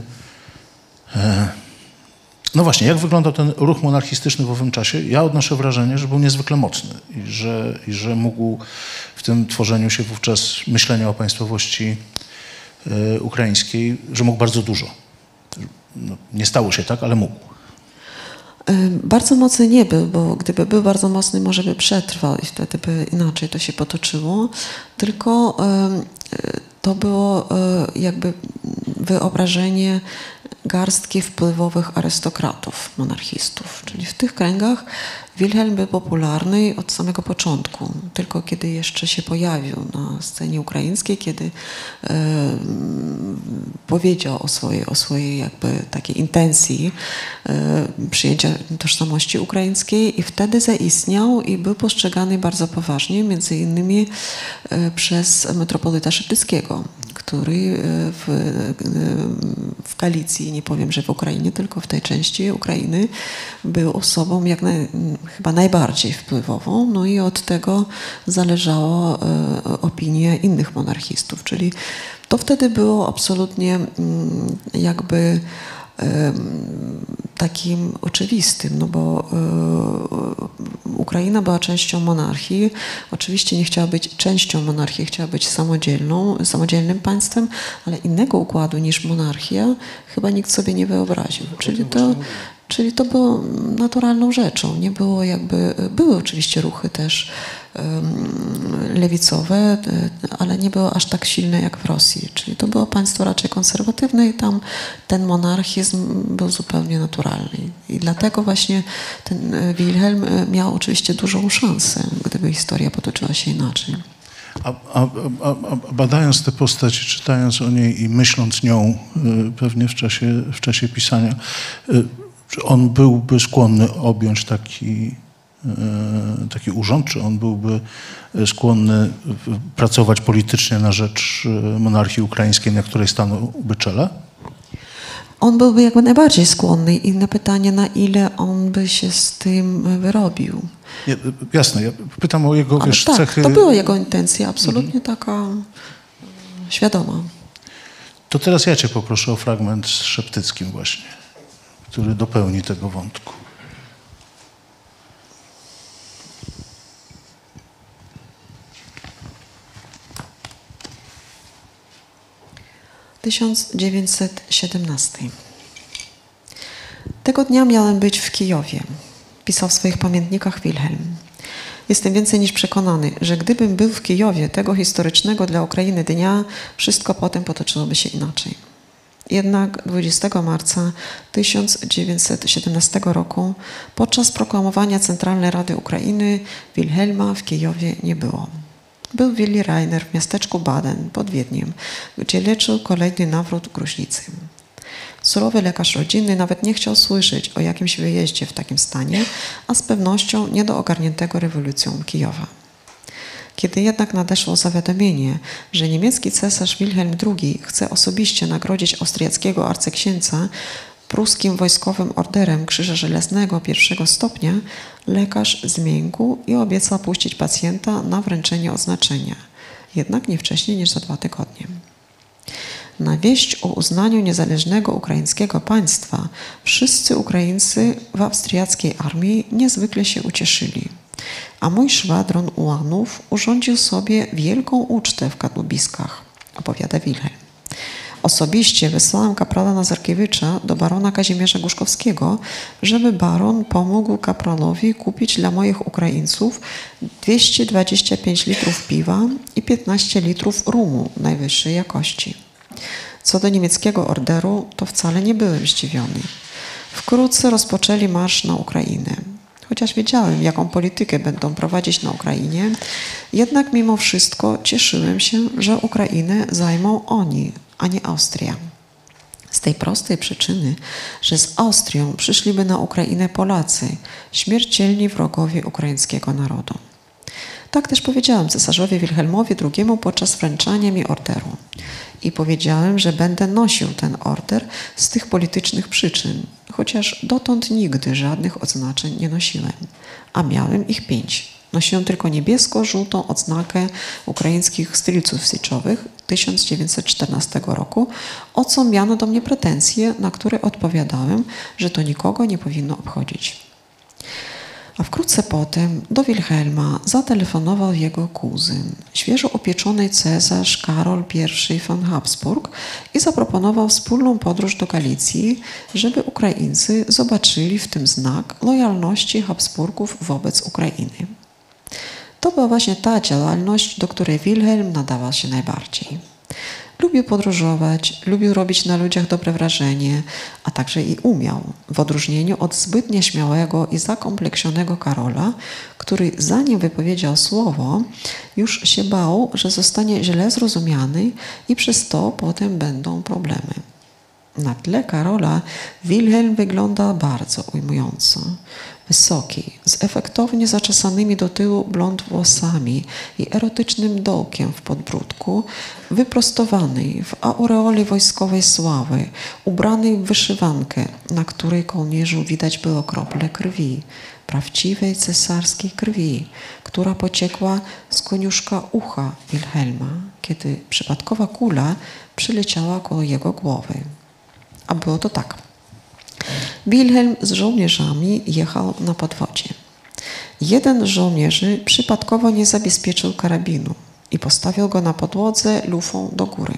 No właśnie, jak wyglądał ten ruch monarchistyczny w owym czasie? Ja odnoszę wrażenie, że był niezwykle mocny i że, i że mógł w tym tworzeniu się wówczas myślenia o państwowości ukraińskiej, że mógł bardzo dużo. No, nie stało się tak, ale mógł. Bardzo mocny nie był, bo gdyby był bardzo mocny, może by przetrwał i wtedy by inaczej to się potoczyło. Tylko to było jakby wyobrażenie garstki wpływowych arystokratów, monarchistów. Czyli w tych kręgach Wilhelm był popularny od samego początku. Tylko kiedy jeszcze się pojawił na scenie ukraińskiej, kiedy e, powiedział o swojej, o swojej jakby takiej intencji e, przyjęcia tożsamości ukraińskiej i wtedy zaistniał i był postrzegany bardzo poważnie, między innymi e, przez metropolita Szeptyckiego, który w, w Galicji, nie powiem, że w Ukrainie, tylko w tej części Ukrainy był osobą jak naj, chyba najbardziej wpływową, no i od tego zależało opinie innych monarchistów, czyli to wtedy było absolutnie jakby takim oczywistym, no bo Ukraina była częścią monarchii. Oczywiście nie chciała być częścią monarchii, chciała być samodzielną, samodzielnym państwem, ale innego układu niż monarchia chyba nikt sobie nie wyobraził. Czyli to, czyli to było naturalną rzeczą. Nie było jakby, były oczywiście ruchy też lewicowe, ale nie było aż tak silne jak w Rosji. Czyli to było państwo raczej konserwatywne i tam ten monarchizm był zupełnie naturalny. I dlatego właśnie ten Wilhelm miał oczywiście dużą szansę, gdyby historia potoczyła się inaczej. A, a, a, a badając tę postać, czytając o niej i myśląc nią pewnie w czasie, w czasie pisania, czy on byłby skłonny objąć taki taki urząd, czy on byłby skłonny pracować politycznie na rzecz monarchii ukraińskiej, na której stanąłby czele? On byłby jakby najbardziej skłonny i na pytanie, na ile on by się z tym wyrobił. Nie, jasne, ja pytam o jego wiesz, tak, cechy... to była jego intencja, absolutnie mhm. taka świadoma. To teraz ja cię poproszę o fragment z Szeptyckim właśnie, który dopełni tego wątku. tysiąc dziewięćset siedemnasty. Tego dnia miałem być w Kijowie, pisał w swoich pamiętnikach Wilhelm. Jestem więcej niż przekonany, że gdybym był w Kijowie tego historycznego dla Ukrainy dnia, wszystko potem potoczyłoby się inaczej. Jednak dwudziestego marca tysiąc dziewięćset siedemnastego roku podczas proklamowania Centralnej Rady Ukrainy Wilhelma w Kijowie nie było. Był Willi Reiner w miasteczku Baden pod Wiedniem, gdzie leczył kolejny nawrót gruźlicy. Surowy lekarz rodzinny nawet nie chciał słyszeć o jakimś wyjeździe w takim stanie, a z pewnością nie do ogarniętego rewolucją Kijowa. Kiedy jednak nadeszło zawiadomienie, że niemiecki cesarz Wilhelm drugi chce osobiście nagrodzić austriackiego arcyksięcia pruskim wojskowym orderem Krzyża Żelaznego pierwszego stopnia, lekarz zmiękł i obiecał puścić pacjenta na wręczenie odznaczenia, jednak nie wcześniej niż za dwa tygodnie. Na wieść o uznaniu niezależnego ukraińskiego państwa wszyscy Ukraińcy w austriackiej armii niezwykle się ucieszyli, a mój szwadron ułanów urządził sobie wielką ucztę w Katowickach, opowiada Wilhelm. Osobiście wysłałem kaprala Nazarkiewicza do barona Kazimierza Guszkowskiego, żeby baron pomógł kapralowi kupić dla moich Ukraińców dwieście dwadzieścia pięć litrów piwa i piętnaście litrów rumu najwyższej jakości. Co do niemieckiego orderu, to wcale nie byłem zdziwiony. Wkrótce rozpoczęli marsz na Ukrainę. Chociaż wiedziałem, jaką politykę będą prowadzić na Ukrainie, jednak mimo wszystko cieszyłem się, że Ukrainę zajmą oni, a nie Austria. Z tej prostej przyczyny, że z Austrią przyszliby na Ukrainę Polacy, śmiertelni wrogowie ukraińskiego narodu. Tak też powiedziałem cesarzowi Wilhelmowi drugiemu podczas wręczania mi orderu. I powiedziałem, że będę nosił ten order z tych politycznych przyczyn, chociaż dotąd nigdy żadnych odznaczeń nie nosiłem, a miałem ich pięć. Nosiłem tylko niebiesko-żółtą odznakę ukraińskich strzelców syczowych tysiąc dziewięćset czternastego roku, o co miano do mnie pretensje, na które odpowiadałem, że to nikogo nie powinno obchodzić. A wkrótce potem do Wilhelma zatelefonował jego kuzyn, świeżo upieczony cesarz Karol I von Habsburg i zaproponował wspólną podróż do Galicji, żeby Ukraińcy zobaczyli w tym znak lojalności Habsburgów wobec Ukrainy. To była właśnie ta działalność, do której Wilhelm nadawał się najbardziej. Lubił podróżować, lubił robić na ludziach dobre wrażenie, a także i umiał, w odróżnieniu od zbyt nieśmiałego i zakompleksionego Karola, który zanim wypowiedział słowo, już się bał, że zostanie źle zrozumiany i przez to potem będą problemy. Na tle Karola Wilhelm wygląda bardzo ujmująco. Wysoki, z efektownie zaczesanymi do tyłu blond włosami i erotycznym dołkiem w podbródku, wyprostowany w aureoli wojskowej sławy, ubrany w wyszywankę, na której kołnierzu widać było krople krwi, prawdziwej cesarskiej krwi, która pociekła z koniuszka ucha Wilhelma, kiedy przypadkowa kula przyleciała koło jego głowy. A było to tak. Wilhelm z żołnierzami jechał na podwodzie. Jeden z żołnierzy przypadkowo nie zabezpieczył karabinu i postawił go na podłodze lufą do góry.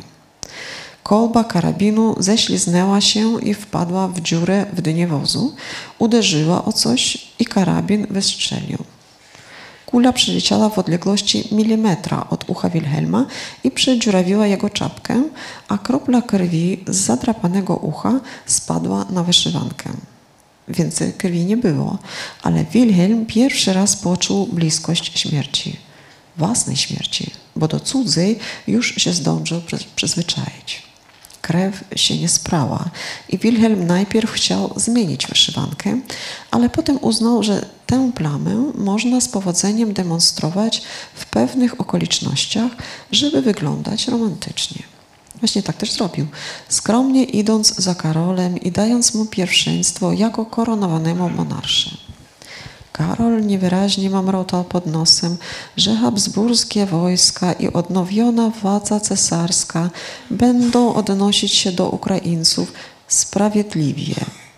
Kolba karabinu ześliznęła się i wpadła w dziurę w dnie wozu, uderzyła o coś i karabin wystrzelił. Kula przyleciała w odległości milimetra od ucha Wilhelma i przedziurawiła jego czapkę, a kropla krwi z zadrapanego ucha spadła na wyszywankę. Więcej krwi nie było, ale Wilhelm pierwszy raz poczuł bliskość śmierci. Własnej śmierci, bo do cudzej już się zdążył przyzwyczaić. Krew się nie sprała i Wilhelm najpierw chciał zmienić wyszywankę, ale potem uznał, że tę plamę można z powodzeniem demonstrować w pewnych okolicznościach, żeby wyglądać romantycznie. Właśnie tak też zrobił, skromnie idąc za Karolem i dając mu pierwszeństwo jako koronowanemu monarsze. Karol niewyraźnie mamrotał pod nosem, że habsburskie wojska i odnowiona władza cesarska będą odnosić się do Ukraińców sprawiedliwie.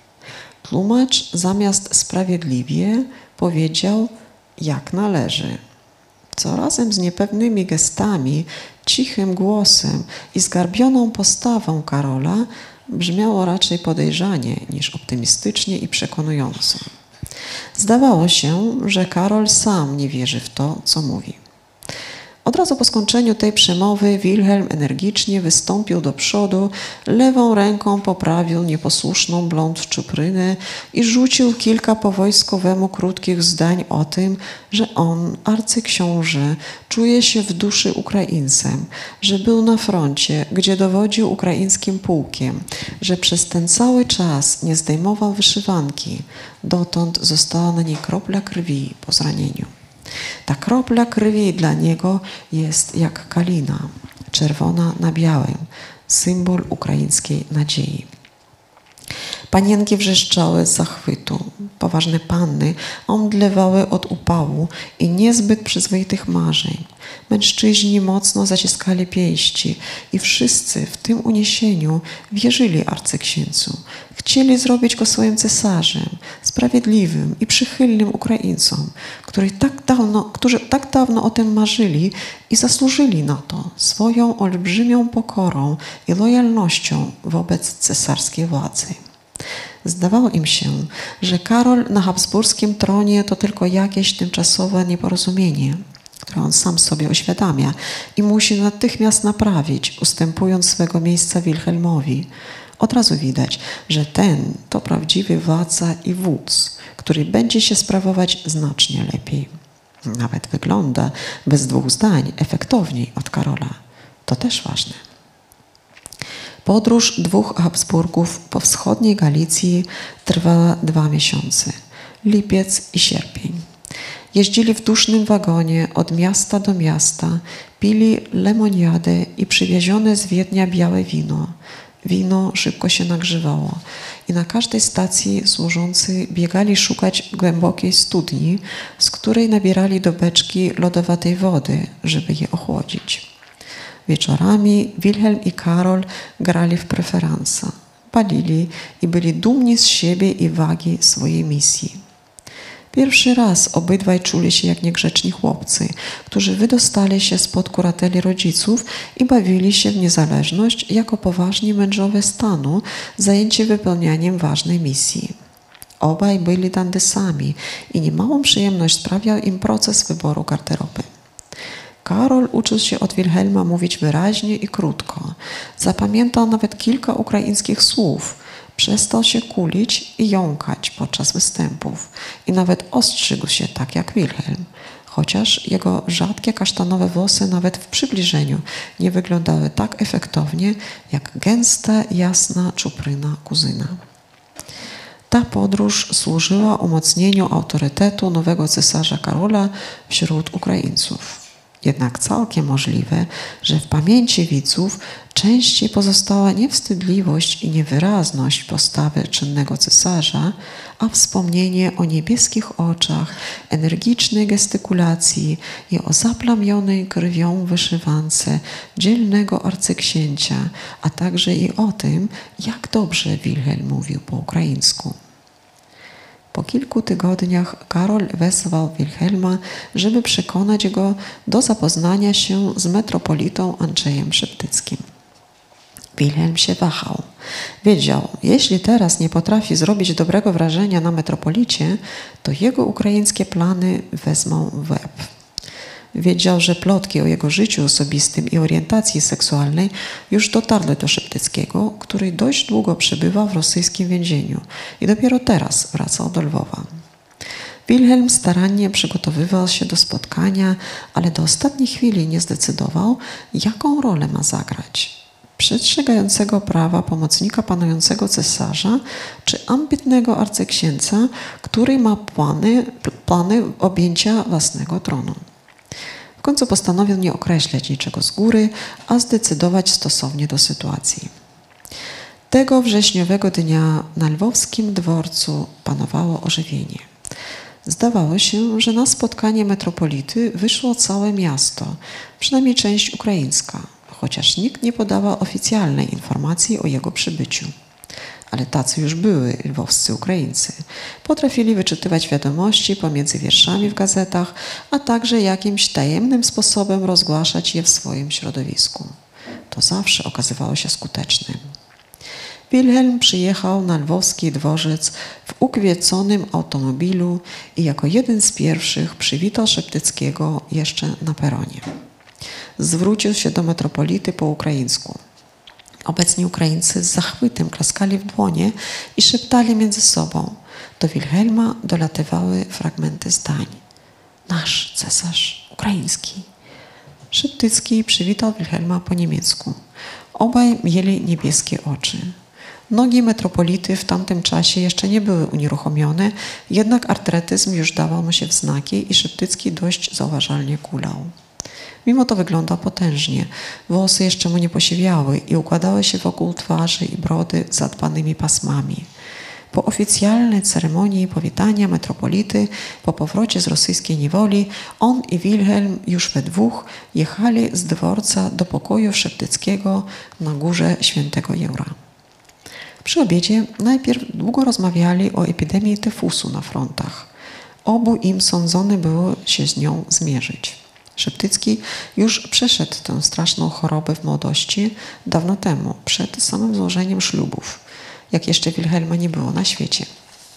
Tłumacz zamiast sprawiedliwie powiedział jak należy. Co razem z niepewnymi gestami, cichym głosem i zgarbioną postawą Karola brzmiało raczej podejrzanie niż optymistycznie i przekonująco. Zdawało się, że Karol sam nie wierzy w to, co mówi. Od razu po skończeniu tej przemowy Wilhelm energicznie wystąpił do przodu, lewą ręką poprawił nieposłuszną blond czuprynę i rzucił kilka po wojskowemu krótkich zdań o tym, że on, arcyksiąże, czuje się w duszy Ukraińcem, że był na froncie, gdzie dowodził ukraińskim pułkiem, że przez ten cały czas nie zdejmował wyszywanki. Dotąd została na niej kropla krwi po zranieniu. Ta kropla krwi dla niego jest jak kalina, czerwona na białym, symbol ukraińskiej nadziei. Panienki wrzeszczały z zachwytu, poważne panny omdlewały od upału i niezbyt przyzwoitych marzeń. Mężczyźni mocno zaciskali pięści i wszyscy w tym uniesieniu wierzyli arcyksięciu. Chcieli zrobić go swoim cesarzem, sprawiedliwym i przychylnym Ukraińcom, którzy tak dawno, którzy tak dawno o tym marzyli i zasłużyli na to swoją olbrzymią pokorą i lojalnością wobec cesarskiej władzy. Zdawało im się, że Karol na habsburskim tronie to tylko jakieś tymczasowe nieporozumienie, które on sam sobie uświadamia i musi natychmiast naprawić, ustępując swego miejsca Wilhelmowi. Od razu widać, że ten to prawdziwy władca i wódz, który będzie się sprawować znacznie lepiej. Nawet wygląda, bez dwóch zdań, efektowniej od Karola. To też ważne. Podróż dwóch Habsburgów po wschodniej Galicji trwała dwa miesiące. Lipiec i sierpień. Jeździli w dusznym wagonie od miasta do miasta, pili lemoniadę i przywiezione z Wiednia białe wino. Wino szybko się nagrzewało i na każdej stacji służący biegali szukać głębokiej studni, z której nabierali do beczki lodowatej wody, żeby je ochłodzić. Wieczorami Wilhelm i Karol grali w preferansa, palili i byli dumni z siebie i wagi swojej misji. Pierwszy raz obydwaj czuli się jak niegrzeczni chłopcy, którzy wydostali się spod kurateli rodziców i bawili się w niezależność jako poważni mężowie stanu, zajęci wypełnianiem ważnej misji. Obaj byli dandysami i niemałą przyjemność sprawiał im proces wyboru garderoby. Karol uczył się od Wilhelma mówić wyraźnie i krótko. Zapamiętał nawet kilka ukraińskich słów. Przestał się kulić i jąkać podczas występów i nawet ostrzygł się tak jak Wilhelm, chociaż jego rzadkie kasztanowe włosy nawet w przybliżeniu nie wyglądały tak efektownie jak gęsta, jasna czupryna kuzyna. Ta podróż służyła umocnieniu autorytetu nowego cesarza Karola wśród Ukraińców. Jednak całkiem możliwe, że w pamięci widzów częściej pozostała nie wstydliwość i niewyrazność postawy czynnego cesarza, a wspomnienie o niebieskich oczach, energicznej gestykulacji i o zaplamionej krwią wyszywance dzielnego arcyksięcia, a także i o tym, jak dobrze Wilhelm mówił po ukraińsku. Po kilku tygodniach Karol wezwał Wilhelma, żeby przekonać go do zapoznania się z metropolitą Andrzejem Szeptyckim. Wilhelm się wahał. Wiedział, jeśli teraz nie potrafi zrobić dobrego wrażenia na metropolicie, to jego ukraińskie plany wezmą w łeb. Wiedział, że plotki o jego życiu osobistym i orientacji seksualnej już dotarły do Szeptyckiego, który dość długo przebywał w rosyjskim więzieniu i dopiero teraz wracał do Lwowa. Wilhelm starannie przygotowywał się do spotkania, ale do ostatniej chwili nie zdecydował, jaką rolę ma zagrać. Przestrzegającego prawa pomocnika panującego cesarza, czy ambitnego arcyksięcia, który ma plany, plany objęcia własnego tronu. W końcu postanowił nie określać niczego z góry, a zdecydować stosownie do sytuacji. Tego wrześniowego dnia na lwowskim dworcu panowało ożywienie. Zdawało się, że na spotkanie metropolity wyszło całe miasto, przynajmniej część ukraińska, chociaż nikt nie podawał oficjalnej informacji o jego przybyciu. Ale tacy już były lwowscy Ukraińcy. Potrafili wyczytywać wiadomości pomiędzy wierszami w gazetach, a także jakimś tajemnym sposobem rozgłaszać je w swoim środowisku. To zawsze okazywało się skuteczne. Wilhelm przyjechał na lwowski dworzec w ukwieconym automobilu i jako jeden z pierwszych przywitał Szeptyckiego jeszcze na peronie. zwrócił się do metropolity po ukraińsku. Obecni Ukraińcy z zachwytem klaskali w dłonie i szeptali między sobą. Do Wilhelma dolatywały fragmenty zdań. Nasz cesarz ukraiński. Szeptycki przywitał Wilhelma po niemiecku. Obaj mieli niebieskie oczy. Nogi metropolity w tamtym czasie jeszcze nie były unieruchomione, jednak artretyzm już dawał mu się w znaki i Szeptycki dość zauważalnie kulał. Mimo to wyglądał potężnie. Włosy jeszcze mu nie posiewiały i układały się wokół twarzy i brody zadbanymi pasmami. Po oficjalnej ceremonii powitania metropolity po powrocie z rosyjskiej niewoli on i Wilhelm już we dwóch jechali z dworca do pokoju Szeptyckiego na górze Świętego Jeura. Przy obiedzie najpierw długo rozmawiali o epidemii tyfusu na frontach. Obu im sądzone było się z nią zmierzyć. Szeptycki już przeszedł tę straszną chorobę w młodości dawno temu, przed samym złożeniem ślubów, jak jeszcze Wilhelma nie było na świecie.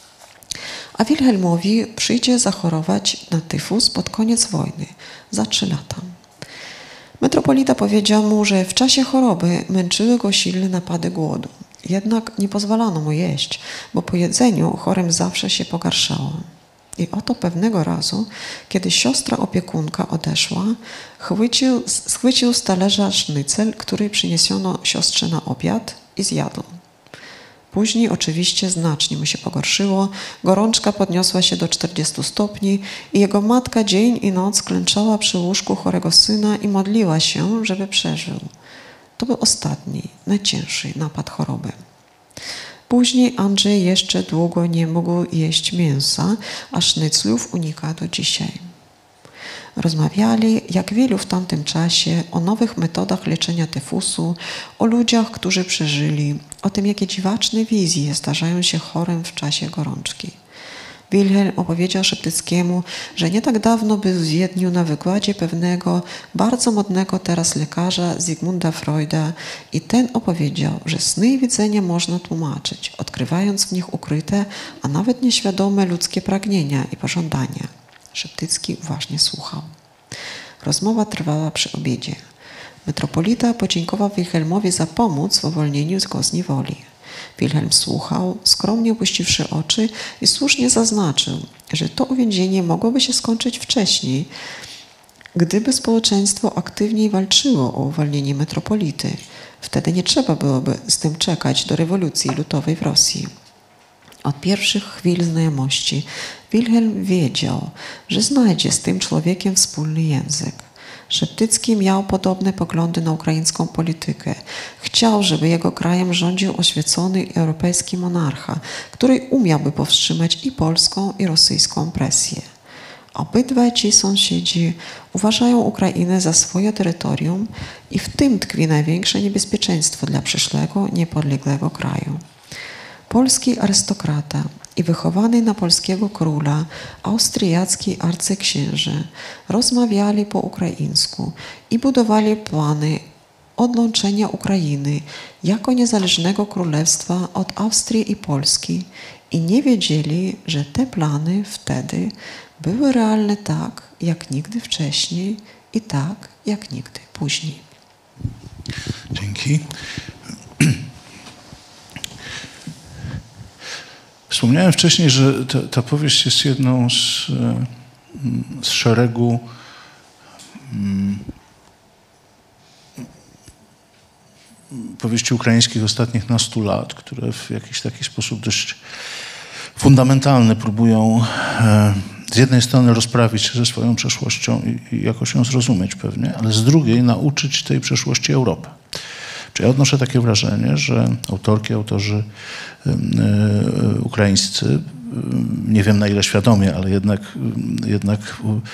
A Wilhelmowi przyjdzie zachorować na tyfus pod koniec wojny, za trzy lata. Metropolita powiedział mu, że w czasie choroby męczyły go silne napady głodu. Jednak nie pozwalano mu jeść, bo po jedzeniu chorym zawsze się pogarszało. I oto pewnego razu, kiedy siostra opiekunka odeszła, chwycił, schwycił z talerza sznycel, który przyniesiono siostrze na obiad i zjadł. Później oczywiście znacznie mu się pogorszyło, gorączka podniosła się do czterdziestu stopni i jego matka dzień i noc klęczała przy łóżku chorego syna i modliła się, żeby przeżył. To był ostatni, najcięższy napad choroby. Później Andrzej jeszcze długo nie mógł jeść mięsa, a sznyclów unika do dzisiaj. Rozmawiali, jak wielu w tamtym czasie, o nowych metodach leczenia tyfusu, o ludziach, którzy przeżyli, o tym, jakie dziwaczne wizje zdarzają się chorym w czasie gorączki. Wilhelm opowiedział Szeptyckiemu, że nie tak dawno był w Wiedniu na wykładzie pewnego bardzo modnego teraz lekarza Zygmunta Freuda i ten opowiedział, że sny i widzenia można tłumaczyć, odkrywając w nich ukryte, a nawet nieświadome ludzkie pragnienia i pożądania. Szeptycki uważnie słuchał. Rozmowa trwała przy obiedzie. Metropolita podziękował Wilhelmowi za pomoc w uwolnieniu go z niewoli. Wilhelm słuchał, skromnie opuściwszy oczy i słusznie zaznaczył, że to uwięzienie mogłoby się skończyć wcześniej, gdyby społeczeństwo aktywniej walczyło o uwolnienie metropolity. Wtedy nie trzeba byłoby z tym czekać do rewolucji lutowej w Rosji. Od pierwszych chwil znajomości Wilhelm wiedział, że znajdzie z tym człowiekiem wspólny język. Szeptycki miał podobne poglądy na ukraińską politykę. Chciał, żeby jego krajem rządził oświecony europejski monarcha, który umiałby powstrzymać i polską, i rosyjską presję. Obydwaj ci sąsiedzi uważają Ukrainę za swoje terytorium i w tym tkwi największe niebezpieczeństwo dla przyszłego, niepodległego kraju. Polski arystokrata i wychowany na polskiego króla austriacki arcyksięże rozmawiali po ukraińsku i budowali plany odłączenia Ukrainy jako niezależnego królestwa od Austrii i Polski i nie wiedzieli, że te plany wtedy były realne tak, jak nigdy wcześniej i tak, jak nigdy później. Dzięki. Wspomniałem wcześniej, że ta, ta powieść jest jedną z, z szeregu um, powieści ukraińskich ostatnich nastu lat, które w jakiś taki sposób dość fundamentalny próbują e, z jednej strony rozprawić się ze swoją przeszłością i, i jakoś ją zrozumieć pewnie, ale z drugiej nauczyć tej przeszłości Europę. Czy ja odnoszę takie wrażenie, że autorki, autorzy y, y, ukraińscy, y, nie wiem na ile świadomie, ale jednak, y, jednak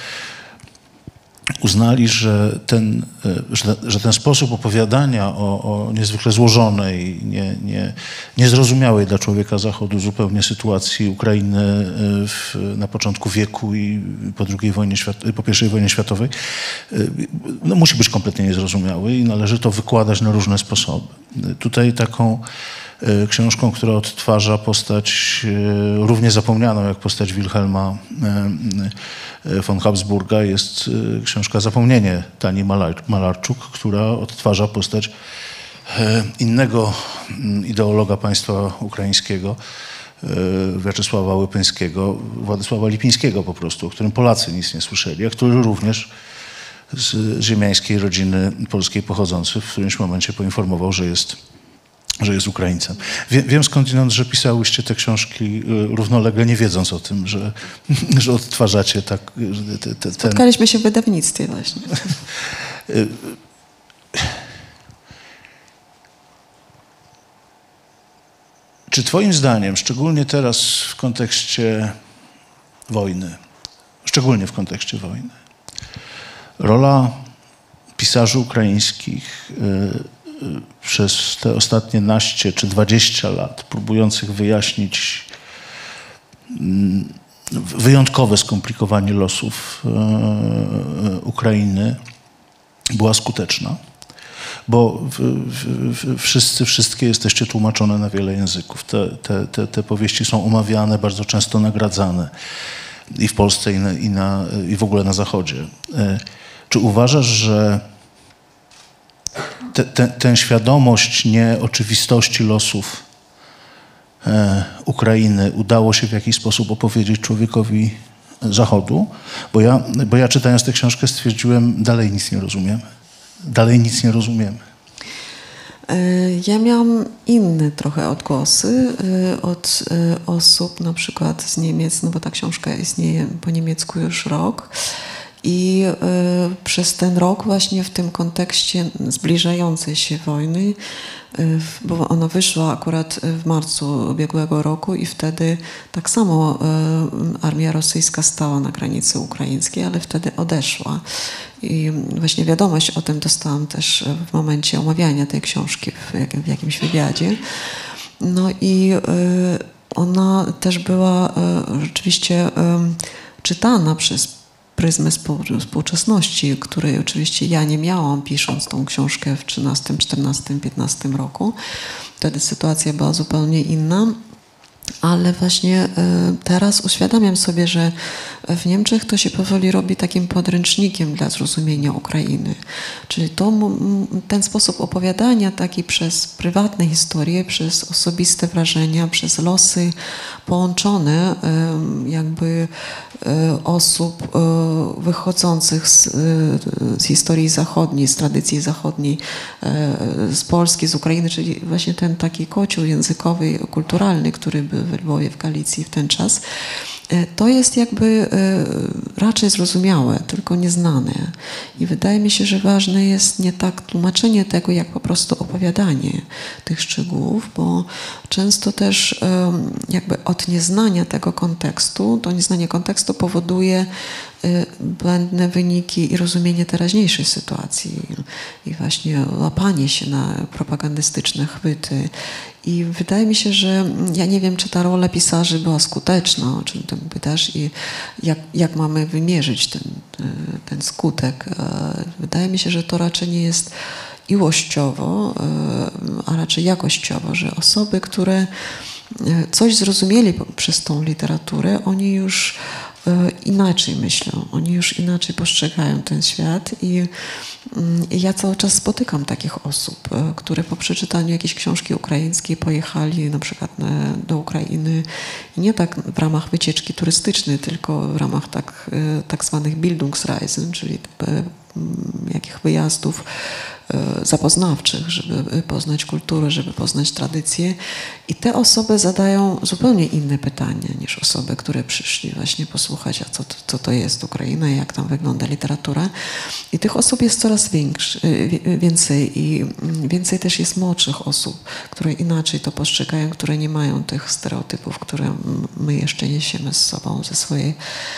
uznali, że ten, y, że, że ten sposób opowiadania o, o niezwykle złożonej, nie, nie, niezrozumiałej dla człowieka Zachodu zupełnie sytuacji Ukrainy w, na początku wieku i po drugiej wojnie świat- po pierwszej wojnie światowej, y, no, musi być kompletnie niezrozumiały i należy to wykładać na różne sposoby. Tutaj taką książką, która odtwarza postać równie zapomnianą jak postać Wilhelma von Habsburga. Jest książka Zapomnienie Tani Malarczuk, która odtwarza postać innego ideologa państwa ukraińskiego, Wiaczesława Łypyńskiego, Władysława Lipińskiego po prostu, o którym Polacy nic nie słyszeli, a który również z ziemiańskiej rodziny polskiej pochodzący w którymś momencie poinformował, że jest, że jest Ukraińcem. Wie, wiem skądinąd, że pisałyście te książki równolegle, nie wiedząc o tym, że, że odtwarzacie tak... Te, te, ten... Spotkaliśmy się w wydawnictwie właśnie. Czy twoim zdaniem, szczególnie teraz w kontekście wojny, szczególnie w kontekście wojny, rola pisarzy ukraińskich y, y, przez te ostatnie naście czy dwadzieścia lat, próbujących wyjaśnić y, wyjątkowe skomplikowanie losów y, Ukrainy, była skuteczna? Bo w, w, w, wszyscy, wszystkie jesteście tłumaczone na wiele języków. Te, te, te, te powieści są omawiane, bardzo często nagradzane i w Polsce, i, na, i, na, i w ogóle na Zachodzie. Czy uważasz, że te, te, tę świadomość nieoczywistości losów e, Ukrainy udało się w jakiś sposób opowiedzieć człowiekowi Zachodu? Bo ja, bo ja czytając tę książkę stwierdziłem, dalej nic nie rozumiem. Dalej nic nie rozumiemy. Ja miałam inne trochę odgłosy od osób na przykład z Niemiec, no bo ta książka istnieje po niemiecku już rok. I y, przez ten rok właśnie w tym kontekście zbliżającej się wojny, y, bo ona wyszła akurat w marcu ubiegłego roku i wtedy tak samo y, armia rosyjska stała na granicy ukraińskiej, ale wtedy odeszła. I właśnie wiadomość o tym dostałam też w momencie omawiania tej książki w, jak, w jakimś wywiadzie. No i y, ona też była y, rzeczywiście y, czytana przez pryzmę współczesności, której oczywiście ja nie miałam, pisząc tą książkę w trzynastym, czternastym, piętnastym roku. Wtedy sytuacja była zupełnie inna. Ale właśnie teraz uświadamiam sobie, że w Niemczech to się powoli robi takim podręcznikiem dla zrozumienia Ukrainy. Czyli to, ten sposób opowiadania taki przez prywatne historie, przez osobiste wrażenia, przez losy połączone jakby osób wychodzących z, z historii zachodniej, z tradycji zachodniej, z Polski, z Ukrainy, czyli właśnie ten taki kocioł językowy, kulturalny, który był w Lwowie, w Galicji w ten czas, to jest jakby raczej zrozumiałe, tylko nieznane. I wydaje mi się, że ważne jest nie tak tłumaczenie tego, jak po prostu opowiadanie tych szczegółów, bo często też jakby od nieznania tego kontekstu, to nieznanie kontekstu powoduje błędne wyniki i rozumienie teraźniejszej sytuacji i właśnie łapanie się na propagandystyczne chwyty. I wydaje mi się, że ja nie wiem, czy ta rola pisarzy była skuteczna, o czym ty pytasz, i jak, jak mamy wymierzyć ten, ten skutek. Wydaje mi się, że to raczej nie jest ilościowo, a raczej jakościowo, że osoby, które coś zrozumieli przez tą literaturę, oni już inaczej myślą, oni już inaczej postrzegają ten świat i, i ja cały czas spotykam takich osób, które po przeczytaniu jakiejś książki ukraińskiej pojechali na przykład na, do Ukrainy i nie tak w ramach wycieczki turystycznej, tylko w ramach tak, tak zwanych Bildungsreisen, czyli jakich wyjazdów zapoznawczych, żeby poznać kulturę, żeby poznać tradycje. I te osoby zadają zupełnie inne pytania niż osoby, które przyszli właśnie posłuchać, a co, co to jest Ukraina, jak tam wygląda literatura. I tych osób jest coraz większy, więcej i więcej też jest młodszych osób, które inaczej to postrzegają, które nie mają tych stereotypów, które my jeszcze niesiemy z sobą ze swojej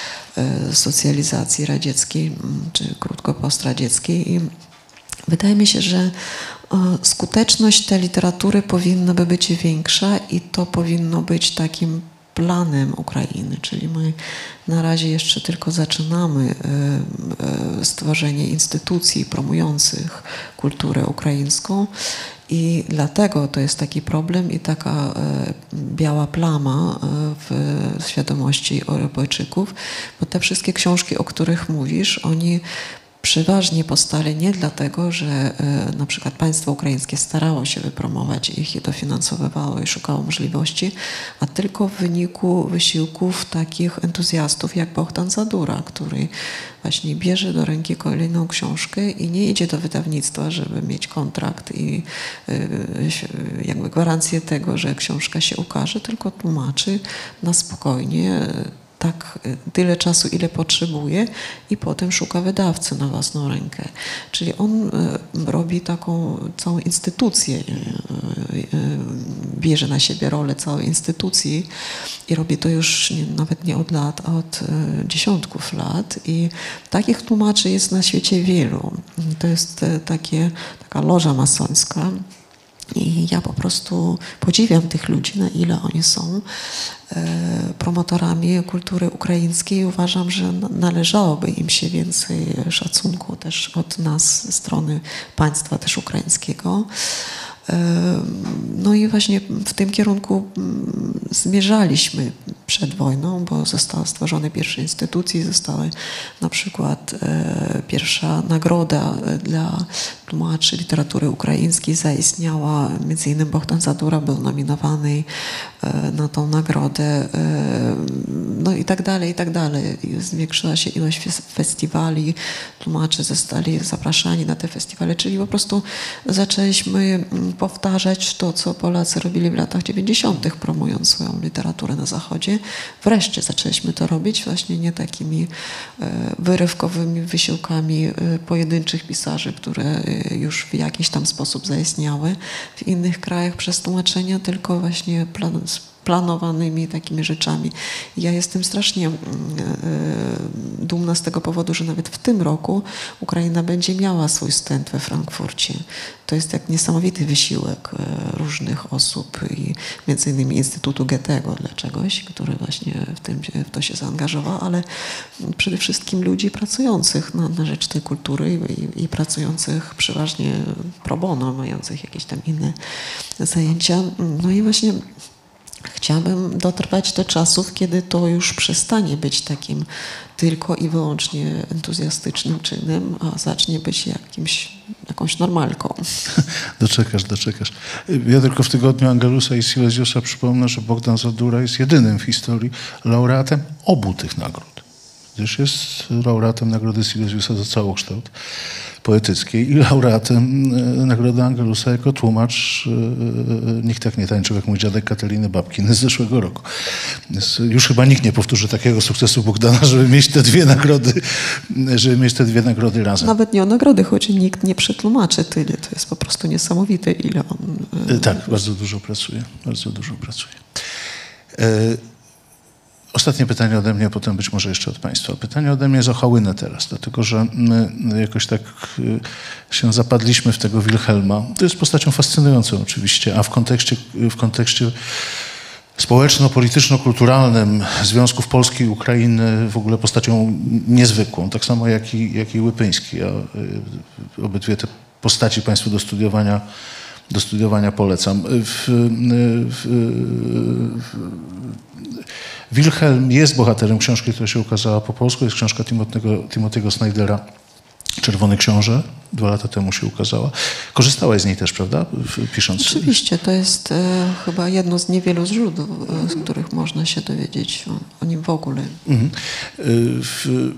socjalizacji radzieckiej, czy krótko postradzieckiej. I wydaje mi się, że skuteczność tej literatury powinna by być większa i to powinno być takim planem Ukrainy, czyli my na razie jeszcze tylko zaczynamy stworzenie instytucji promujących kulturę ukraińską i dlatego to jest taki problem i taka biała plama w świadomości Europejczyków, bo te wszystkie książki, o których mówisz, oni przeważnie powstali nie dlatego, że e, na przykład państwo ukraińskie starało się wypromować ich i dofinansowywało i szukało możliwości, a tylko w wyniku wysiłków takich entuzjastów jak Bohdan Zadura, który właśnie bierze do ręki kolejną książkę i nie idzie do wydawnictwa, żeby mieć kontrakt i e, jakby gwarancję tego, że książka się ukaże, tylko tłumaczy na spokojnie, tak tyle czasu, ile potrzebuje i potem szuka wydawcy na własną rękę. Czyli on robi taką całą instytucję, bierze na siebie rolę całej instytucji i robi to już nie, nawet nie od lat, a od dziesiątków lat i takich tłumaczy jest na świecie wielu. To jest takie, taka loża masońska. I ja po prostu podziwiam tych ludzi, na ile oni są e, promotorami kultury ukraińskiej. Uważam, że należałoby im się więcej szacunku też od nas, ze strony państwa też ukraińskiego. No i właśnie w tym kierunku zmierzaliśmy przed wojną, bo zostały stworzone pierwsze instytucje, zostały na przykład e, pierwsza nagroda dla tłumaczy literatury ukraińskiej zaistniała, między innymi Bohdan Zadura był nominowany e, na tą nagrodę, e, no i tak dalej, i tak dalej. Zwiększyła się ilość festiwali, tłumacze zostali zapraszani na te festiwale, czyli po prostu zaczęliśmy powtarzać to, co Polacy robili w latach dziewięćdziesiątych, promując swoją literaturę na Zachodzie. Wreszcie zaczęliśmy to robić właśnie nie takimi wyrywkowymi wysiłkami pojedynczych pisarzy, które już w jakiś tam sposób zaistniały w innych krajach przez tłumaczenia, tylko właśnie plan, planowanymi takimi rzeczami. Ja jestem strasznie dumna z tego powodu, że nawet w tym roku Ukraina będzie miała swój stend we Frankfurcie. To jest jak niesamowity wysiłek różnych osób i między innymi Instytutu Goethego dla czegoś, który właśnie w, tym, w to się zaangażował, ale przede wszystkim ludzi pracujących na, na rzecz tej kultury i, i pracujących przeważnie pro bono, mających jakieś tam inne zajęcia. No i właśnie chciałabym dotrwać do czasów, kiedy to już przestanie być takim tylko i wyłącznie entuzjastycznym czynem, a zacznie być jakimś, jakąś normalką. Doczekasz, doczekasz. Ja tylko w tygodniu Angelusa i Silesiusa przypomnę, że Bohdan Zadura jest jedynym w historii laureatem obu tych nagród. Gdyż jest laureatem nagrody Silesiusa za całokształt poetyckiej i laureatem nagrody Angelusa jako tłumacz Nikt tak nie tańczył jak mój dziadek Kataliny Babkiny z zeszłego roku. Więc już chyba nikt nie powtórzy takiego sukcesu Bohdana, żeby mieć te dwie nagrody, żeby mieć te dwie nagrody razem. Nawet nie o nagrody chodzi, nikt nie przetłumaczy tyle. To jest po prostu niesamowite, ile on... Tak, bardzo dużo pracuje, bardzo dużo pracuje. Ostatnie pytanie ode mnie, potem być może jeszcze od Państwa. Pytanie ode mnie jest o Chałynę teraz, dlatego że my jakoś tak się zapadliśmy w tego Wilhelma. To jest postacią fascynującą oczywiście, a w kontekście, w kontekście społeczno-polityczno-kulturalnym związków Polski i Ukrainy w ogóle postacią niezwykłą, tak samo jak i, jak i Łypyński. Ja obydwie te postaci Państwu do studiowania do studiowania polecam. W, w, w, Wilhelm jest bohaterem książki, która się ukazała po polsku. Jest książka Timothy'ego, Timothy'ego Snydera, Czerwony Książę. Dwa lata temu się ukazała. Korzystałaś z niej też, prawda? Pisząc. Oczywiście. To jest e, chyba jedno z niewielu źródeł, e, z których można się dowiedzieć o, o nim w ogóle. Mhm. W,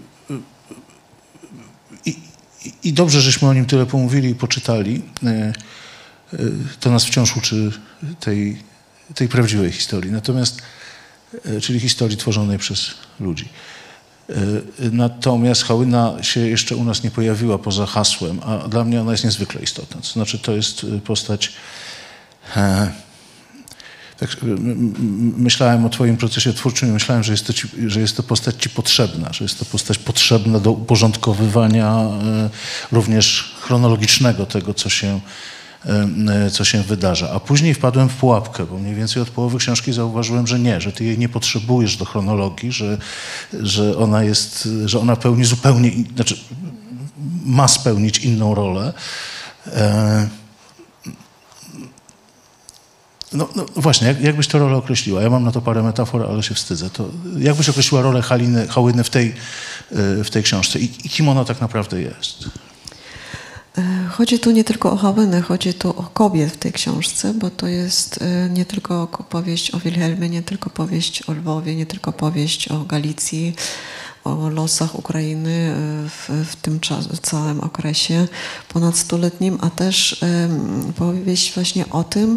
i, I dobrze, żeśmy o nim tyle pomówili i poczytali. To nas wciąż uczy tej, tej prawdziwej historii. Natomiast czyli historii tworzonej przez ludzi. Natomiast Chałyna się jeszcze u nas nie pojawiła poza hasłem, a dla mnie ona jest niezwykle istotna. To znaczy, to jest postać... E, tak, myślałem o twoim procesie twórczym i myślałem, że jest, to ci, że jest to postać ci potrzebna, że jest to postać potrzebna do uporządkowywania e, również chronologicznego tego, co się co się wydarza. A później wpadłem w pułapkę, bo mniej więcej od połowy książki zauważyłem, że nie, że ty jej nie potrzebujesz do chronologii, że, że ona jest, że ona pełni zupełnie, znaczy ma spełnić inną rolę. No, no właśnie, jak, jak byś tę rolę określiła? Ja mam na to parę metafor, ale się wstydzę. To jak byś określiła rolę Haliny, Hałyny w tej, w tej książce? I, I kim ona tak naprawdę jest? Chodzi tu nie tylko o Hałynę, chodzi tu o kobiet w tej książce, bo to jest nie tylko powieść o Wilhelmie, nie tylko powieść o Lwowie, nie tylko powieść o Galicji, o losach Ukrainy w, w tym czas, w całym okresie ponadstuletnim, a też um, powieść właśnie o tym,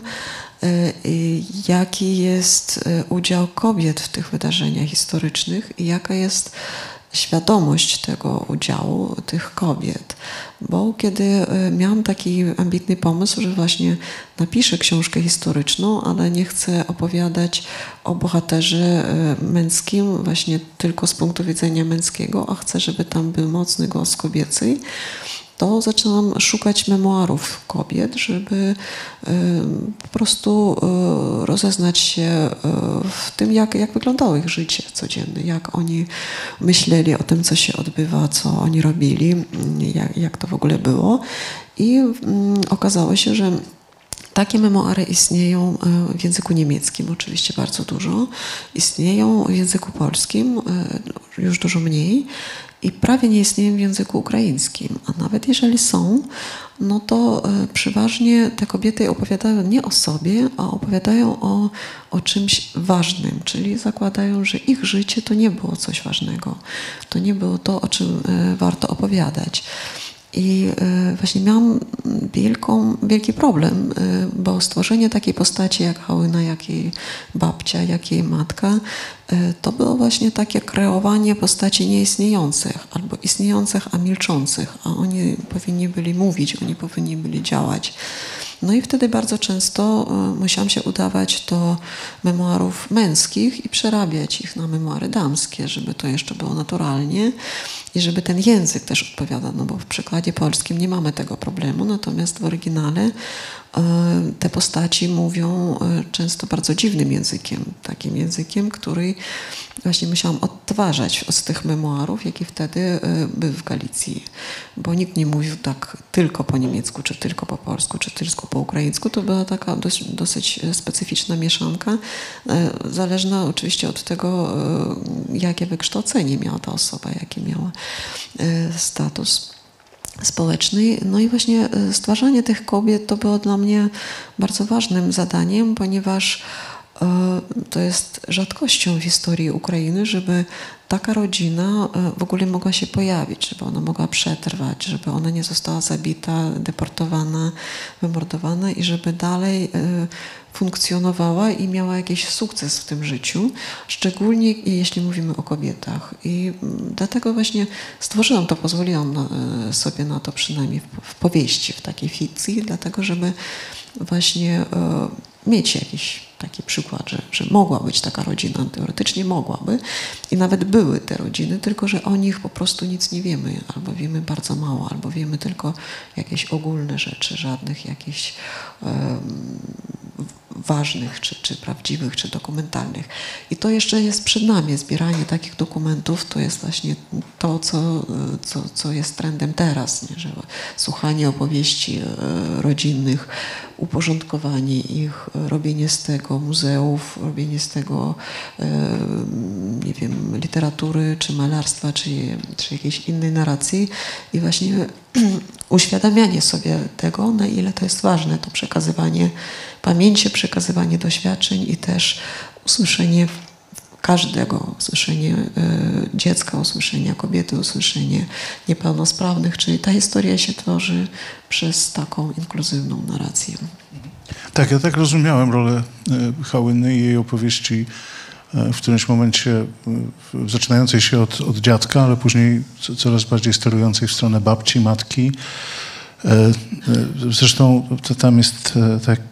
jaki jest udział kobiet w tych wydarzeniach historycznych i jaka jest świadomość tego udziału tych kobiet. Bo kiedy miałam taki ambitny pomysł, że właśnie napiszę książkę historyczną, ale nie chcę opowiadać o bohaterze męskim właśnie tylko z punktu widzenia męskiego, a chcę, żeby tam był mocny głos kobiecy, to zaczęłam szukać memuarów kobiet, żeby y, po prostu y, rozeznać się y, w tym, jak, jak wyglądało ich życie codzienne, jak oni myśleli o tym, co się odbywa, co oni robili, jak, jak to w ogóle było. I y, okazało się, że takie memuary istnieją w języku niemieckim, oczywiście bardzo dużo. Istnieją w języku polskim, już dużo mniej. I prawie nie istnieją w języku ukraińskim. A nawet jeżeli są, no to przeważnie te kobiety opowiadają nie o sobie, a opowiadają o, o czymś ważnym. Czyli zakładają, że ich życie to nie było coś ważnego. To nie było to, o czym warto opowiadać. I właśnie miałam wielką, wielki problem, bo stworzenie takiej postaci jak Hałyna, jak jej babcia, jak jej matka, to było właśnie takie kreowanie postaci nieistniejących albo istniejących, a milczących, a oni powinni byli mówić, oni powinni byli działać. No i wtedy bardzo często musiałam się udawać do memuarów męskich i przerabiać ich na memuary damskie, żeby to jeszcze było naturalnie i żeby ten język też odpowiadał, no bo w przekładzie polskim nie mamy tego problemu, natomiast w oryginale te postaci mówią często bardzo dziwnym językiem, takim językiem, który właśnie musiałam odtwarzać z tych memuarów, jakie wtedy były w Galicji, bo nikt nie mówił tak tylko po niemiecku, czy tylko po polsku, czy tylko po ukraińsku. To była taka dosyć, dosyć specyficzna mieszanka, zależna oczywiście od tego, jakie wykształcenie miała ta osoba, jaki miała status społeczny. No i właśnie stwarzanie tych kobiet to było dla mnie bardzo ważnym zadaniem, ponieważ to jest rzadkością w historii Ukrainy, żeby taka rodzina w ogóle mogła się pojawić, żeby ona mogła przetrwać, żeby ona nie została zabita, deportowana, wymordowana i żeby dalej funkcjonowała i miała jakiś sukces w tym życiu, szczególnie jeśli mówimy o kobietach. I dlatego właśnie stworzyłam to, pozwoliłam na, sobie na to przynajmniej w, w powieści, w takiej fikcji, dlatego żeby właśnie e, mieć jakiś taki przykład, że, że mogła być taka rodzina, teoretycznie mogłaby i nawet były te rodziny, tylko że o nich po prostu nic nie wiemy, albo wiemy bardzo mało, albo wiemy tylko jakieś ogólne rzeczy, żadnych jakichś um, ważnych, czy, czy prawdziwych, czy dokumentalnych. I to jeszcze jest przed nami, zbieranie takich dokumentów, to jest właśnie to, co, co, co jest trendem teraz, nie? Że słuchanie opowieści rodzinnych, uporządkowanie ich, robienie z tego muzeów, robienie z tego, nie wiem, literatury, czy malarstwa, czy, czy jakiejś innej narracji i właśnie uświadamianie sobie tego, na ile to jest ważne, to przekazywanie pamięci, przekazywanie doświadczeń i też usłyszenie każdego, usłyszenie y, dziecka, usłyszenie kobiety, usłyszenie niepełnosprawnych, czyli ta historia się tworzy przez taką inkluzywną narrację. Tak, ja tak rozumiałem rolę y, Hałyny i jej opowieści y, w którymś momencie y, zaczynającej się od, od dziadka, ale później co, coraz bardziej sterującej w stronę babci, matki. Y, y, zresztą to tam jest y, tak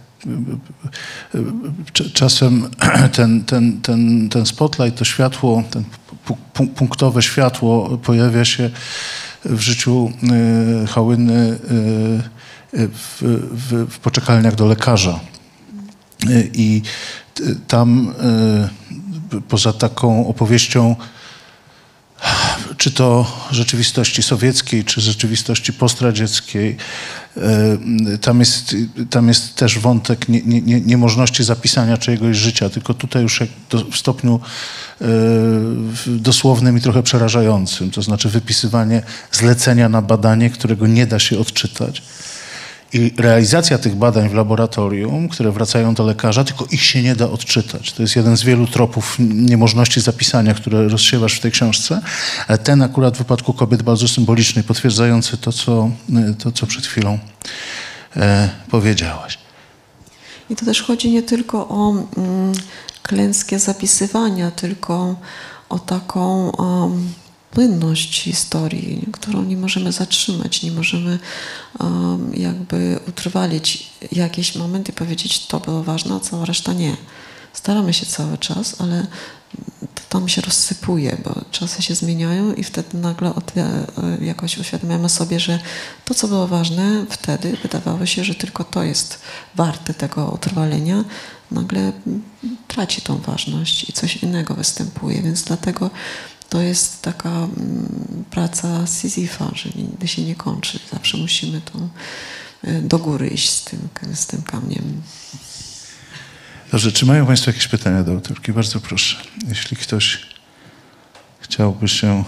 czasem ten, ten, ten, ten spotlight, to światło, ten punktowe światło pojawia się w życiu Hałyny w, w, w poczekalniach do lekarza. I tam poza taką opowieścią czy to rzeczywistości sowieckiej, czy rzeczywistości postradzieckiej, tam jest, tam jest też wątek nie, nie, niemożności zapisania czyjegoś życia, tylko tutaj już do, w stopniu dosłownym i trochę przerażającym, to znaczy wypisywanie zlecenia na badanie, którego nie da się odczytać. I realizacja tych badań w laboratorium, które wracają do lekarza, tylko ich się nie da odczytać. To jest jeden z wielu tropów niemożności zapisania, które rozsiewasz w tej książce, ale ten akurat w wypadku kobiet bardzo symboliczny, potwierdzający to, co, to, co przed chwilą e, powiedziałaś. I to też chodzi nie tylko o mm, klęskie zapisywania, tylko o taką um, płynność historii, którą nie możemy zatrzymać, nie możemy um, jakby utrwalić jakiś moment i powiedzieć, to było ważne, a cała reszta nie. Staramy się cały czas, ale to tam się rozsypuje, bo czasy się zmieniają i wtedy nagle jakoś uświadamiamy sobie, że to, co było ważne wtedy, wydawało się, że tylko to jest warte tego utrwalenia, nagle traci tą ważność i coś innego występuje, więc dlatego to jest taka mm, praca Sisyfa, że nigdy się nie kończy. Zawsze musimy tą, y, do góry iść z tym, z tym kamieniem. Dobrze, czy mają Państwo jakieś pytania do autorki? Bardzo proszę. Jeśli ktoś chciałby się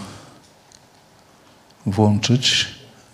włączyć,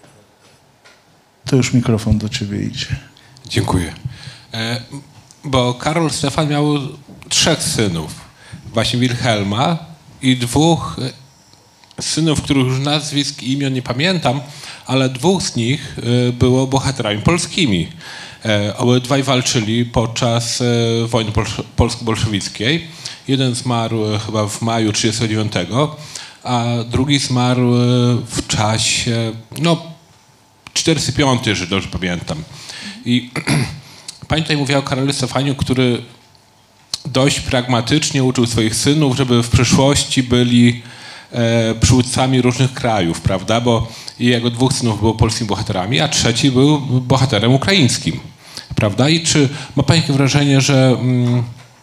to już mikrofon do Ciebie idzie. Dziękuję. E, bo Karol Stefan miał trzech synów. Właśnie Wilhelma i dwóch synów, których już nazwisk i imion nie pamiętam, ale dwóch z nich było bohaterami polskimi. Obydwaj walczyli podczas wojny polsko-bolszewickiej. Jeden zmarł chyba w maju trzydziestego dziewiątego, a drugi zmarł w czasie, no, czterdziesty piąty, jeżeli dobrze pamiętam. I pani tutaj mówiła o Karolu Stefaniu, który dość pragmatycznie uczył swoich synów, żeby w przyszłości byli e, przywódcami różnych krajów, prawda? Bo jego dwóch synów było polskimi bohaterami, a trzeci był bohaterem ukraińskim, prawda? I czy ma pani takie wrażenie, że mm,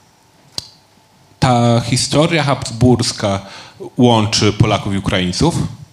ta historia habsburska łączy Polaków i Ukraińców?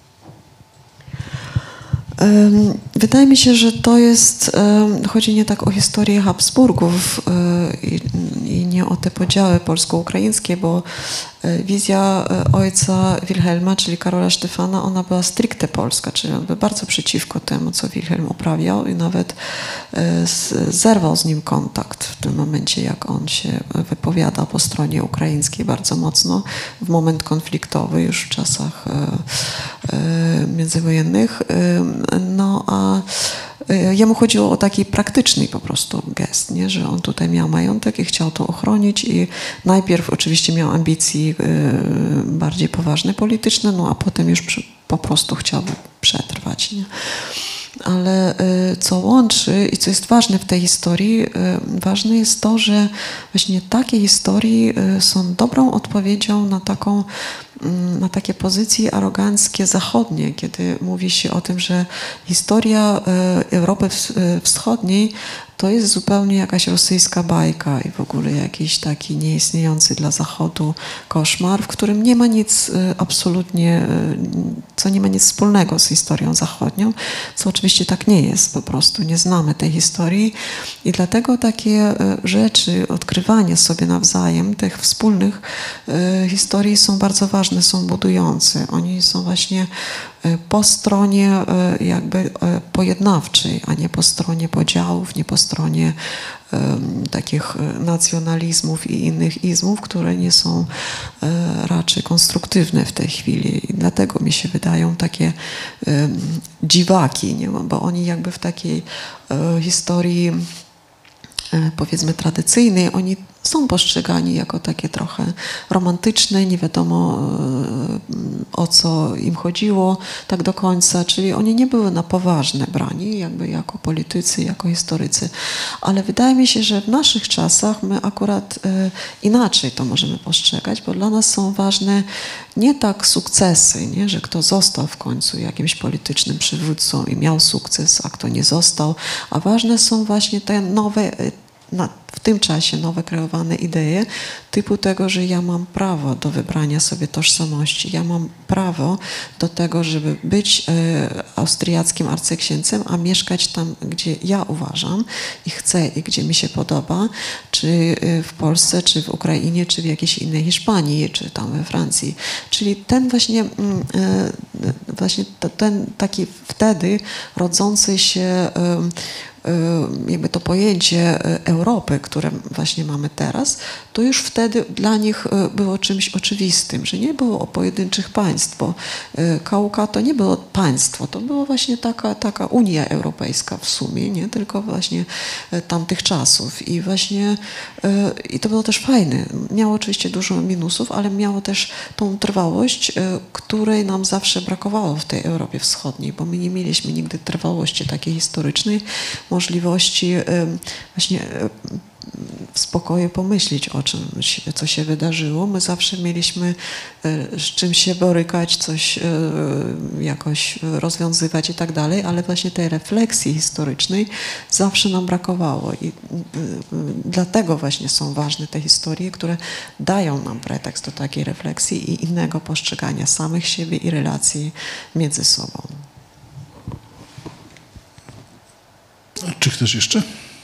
Wydaje mi się, że to jest, chodzi nie tak o historię Habsburgów i, i nie o te podziały polsko-ukraińskie, bo wizja ojca Wilhelma, czyli Karola Stefana, ona była stricte polska, czyli on był bardzo przeciwko temu, co Wilhelm uprawiał i nawet zerwał z nim kontakt w tym momencie, jak on się wypowiada po stronie ukraińskiej bardzo mocno w moment konfliktowy już w czasach międzywojennych. No a jemu chodziło o taki praktyczny po prostu gest, nie? Że on tutaj miał majątek i chciał to ochronić i najpierw oczywiście miał ambicje bardziej poważne polityczne, no a potem już po prostu chciał przetrwać. Nie? Ale co łączy i co jest ważne w tej historii, ważne jest to, że właśnie takie historie są dobrą odpowiedzią na taką na takie pozycje aroganckie zachodnie, kiedy mówi się o tym, że historia Europy Wschodniej to jest zupełnie jakaś rosyjska bajka i w ogóle jakiś taki nieistniejący dla Zachodu koszmar, w którym nie ma nic absolutnie, co nie ma nic wspólnego z historią zachodnią, co oczywiście tak nie jest, po prostu nie znamy tej historii i dlatego takie rzeczy, odkrywanie sobie nawzajem tych wspólnych historii są bardzo ważne, są budujące. Oni są właśnie po stronie jakby pojednawczej, a nie po stronie podziałów, nie po stronie um, takich nacjonalizmów i innych izmów, które nie są um, raczej konstruktywne w tej chwili. I dlatego mi się wydają takie um, dziwaki, nie? Bo oni jakby w takiej um, historii powiedzmy tradycyjnej, oni są postrzegani jako takie trochę romantyczne, nie wiadomo o co im chodziło tak do końca, czyli oni nie były na poważne brani, jakby jako politycy, jako historycy, ale wydaje mi się, że w naszych czasach my akurat inaczej to możemy postrzegać, bo dla nas są ważne nie tak sukcesy, nie? Że kto został w końcu jakimś politycznym przywódcą i miał sukces, a kto nie został, a ważne są właśnie te nowe, na, w tym czasie nowe kreowane idee, typu tego, że ja mam prawo do wybrania sobie tożsamości, ja mam prawo do tego, żeby być e, austriackim arcyksięciem, a mieszkać tam, gdzie ja uważam i chcę i gdzie mi się podoba, czy w Polsce, czy w Ukrainie, czy w jakiejś innej Hiszpanii, czy tam we Francji. Czyli ten właśnie, e, właśnie ten taki wtedy rodzący się e, jakby to pojęcie Europy, które właśnie mamy teraz, to już wtedy dla nich było czymś oczywistym, że nie było o pojedynczych państw, bo Kauka to nie było państwo, to była właśnie taka, taka Unia Europejska w sumie, nie tylko właśnie tamtych czasów i właśnie i to było też fajne. Miało oczywiście dużo minusów, ale miało też tą trwałość, której nam zawsze brakowało w tej Europie Wschodniej, bo my nie mieliśmy nigdy trwałości takiej historycznej, możliwości właśnie w spokoju pomyśleć o czym, co się wydarzyło. My zawsze mieliśmy z czym się borykać, coś jakoś rozwiązywać i tak dalej, ale właśnie tej refleksji historycznej zawsze nam brakowało i dlatego właśnie są ważne te historie, które dają nam pretekst do takiej refleksji i innego postrzegania samych siebie i relacji między sobą. Czy ktoś jeszcze?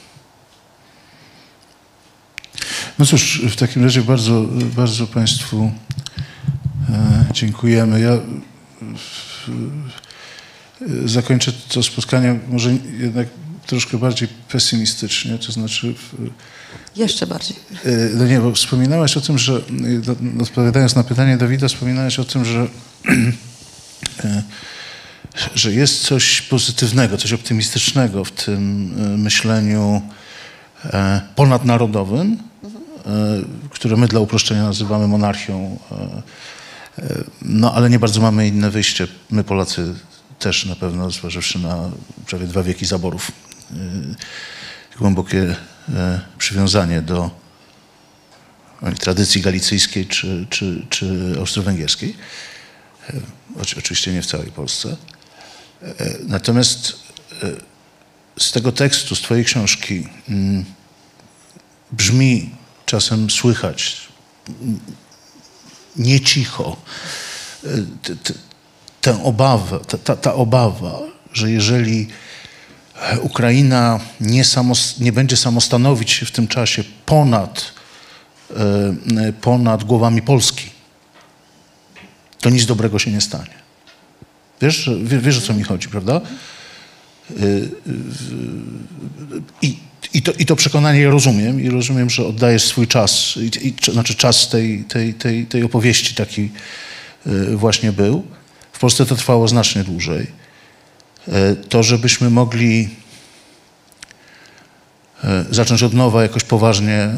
No cóż, w takim razie bardzo, bardzo Państwu e, dziękujemy. Ja w, zakończę to spotkanie może jednak troszkę bardziej pesymistycznie, to znaczy... W, Jeszcze bardziej. E, no nie, bo wspominałaś o tym, że odpowiadając na pytanie Dawida, wspominałaś o tym, że e, że jest coś pozytywnego, coś optymistycznego w tym myśleniu ponadnarodowym, które my dla uproszczenia nazywamy monarchią, no ale nie bardzo mamy inne wyjście. My Polacy też na pewno, zważywszy na prawie dwa wieki zaborów, głębokie przywiązanie do tradycji galicyjskiej czy, czy, czy austro-węgierskiej. Oczywiście nie w całej Polsce. Natomiast z tego tekstu, z twojej książki brzmi, czasem słychać, nie cicho, tę obawę, ta, ta obawa, że jeżeli Ukraina nie, samos, nie będzie samostanowić się w tym czasie ponad, ponad głowami Polski, to nic dobrego się nie stanie. Wiesz, wiesz, o co mi chodzi, prawda? I, i, to, I to przekonanie ja rozumiem i rozumiem, że oddajesz swój czas, i, i, znaczy czas tej, tej, tej, tej opowieści taki właśnie był. W Polsce to trwało znacznie dłużej. To, żebyśmy mogli zacząć od nowa jakoś poważnie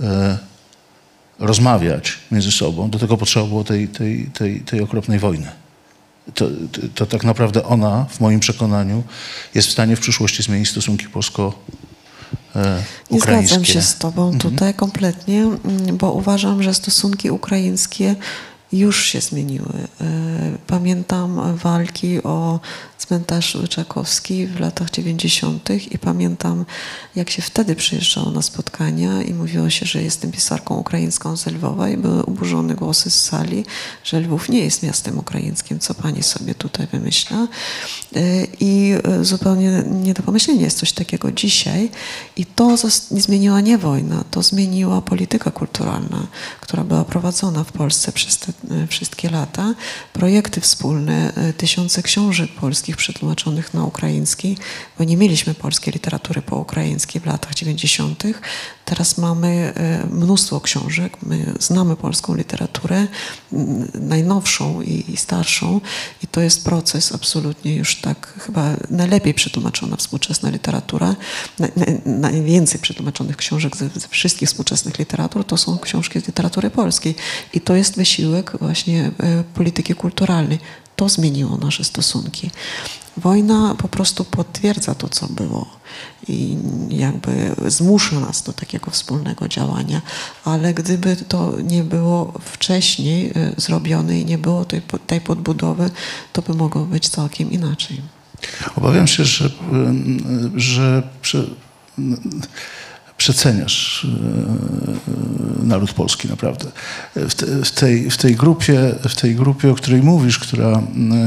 rozmawiać między sobą, do tego potrzeba było tej, tej, tej, tej okropnej wojny. To, to, to tak naprawdę ona, w moim przekonaniu, jest w stanie w przyszłości zmienić stosunki polsko-ukraińskie. Nie zgadzam się z tobą mhm. tutaj kompletnie, bo uważam, że stosunki ukraińskie już się zmieniły. Pamiętam walki o cmentarz Łyczakowski w latach dziewięćdziesiątych i pamiętam, jak się wtedy przyjeżdżało na spotkania i mówiło się, że jestem pisarką ukraińską z Lwowa i były oburzone głosy z sali, że Lwów nie jest miastem ukraińskim, co pani sobie tutaj wymyśla. I zupełnie nie do pomyślenia jest coś takiego dzisiaj. I to nie zmieniła nie wojna, to zmieniła polityka kulturalna, która była prowadzona w Polsce przez te wszystkie lata. Projekty wspólne, tysiące książek polskich przetłumaczonych na ukraiński, bo nie mieliśmy polskiej literatury po ukraińskiej w latach dziewięćdziesiątych. Teraz mamy mnóstwo książek, my znamy polską literaturę, najnowszą i starszą i to jest proces absolutnie już tak chyba najlepiej przetłumaczona współczesna literatura. Najwięcej przetłumaczonych książek ze, ze wszystkich współczesnych literatur to są książki z literatury polskiej i to jest wysiłek właśnie polityki kulturalnej. To zmieniło nasze stosunki. Wojna po prostu potwierdza to, co było i jakby zmusza nas do takiego wspólnego działania, ale gdyby to nie było wcześniej zrobione i nie było tej, tej podbudowy, to by mogło być całkiem inaczej. Obawiam się, że, że prze, przeceniasz naród polski naprawdę. W, te, w, tej, w, tej grupie, w tej grupie, o której mówisz, która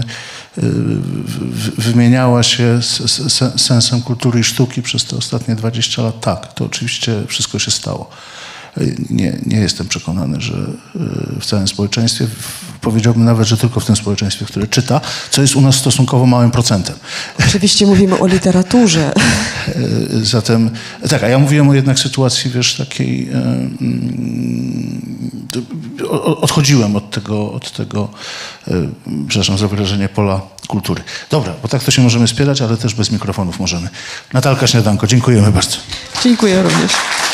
wymieniała się z sensem kultury i sztuki przez te ostatnie dwadzieścia lat, tak, to oczywiście wszystko się stało. Nie, nie jestem przekonany, że w całym społeczeństwie, powiedziałbym nawet, że tylko w tym społeczeństwie, które czyta, co jest u nas stosunkowo małym procentem. Oczywiście mówimy o literaturze. Zatem, tak, a ja mówiłem o jednak sytuacji, wiesz, takiej, odchodziłem od tego, od tego, przepraszam za wyrażenie, pola kultury. Dobra, bo tak to się możemy spierać, ale też bez mikrofonów możemy. Natalka Śniadanko, dziękujemy bardzo. Dziękuję również.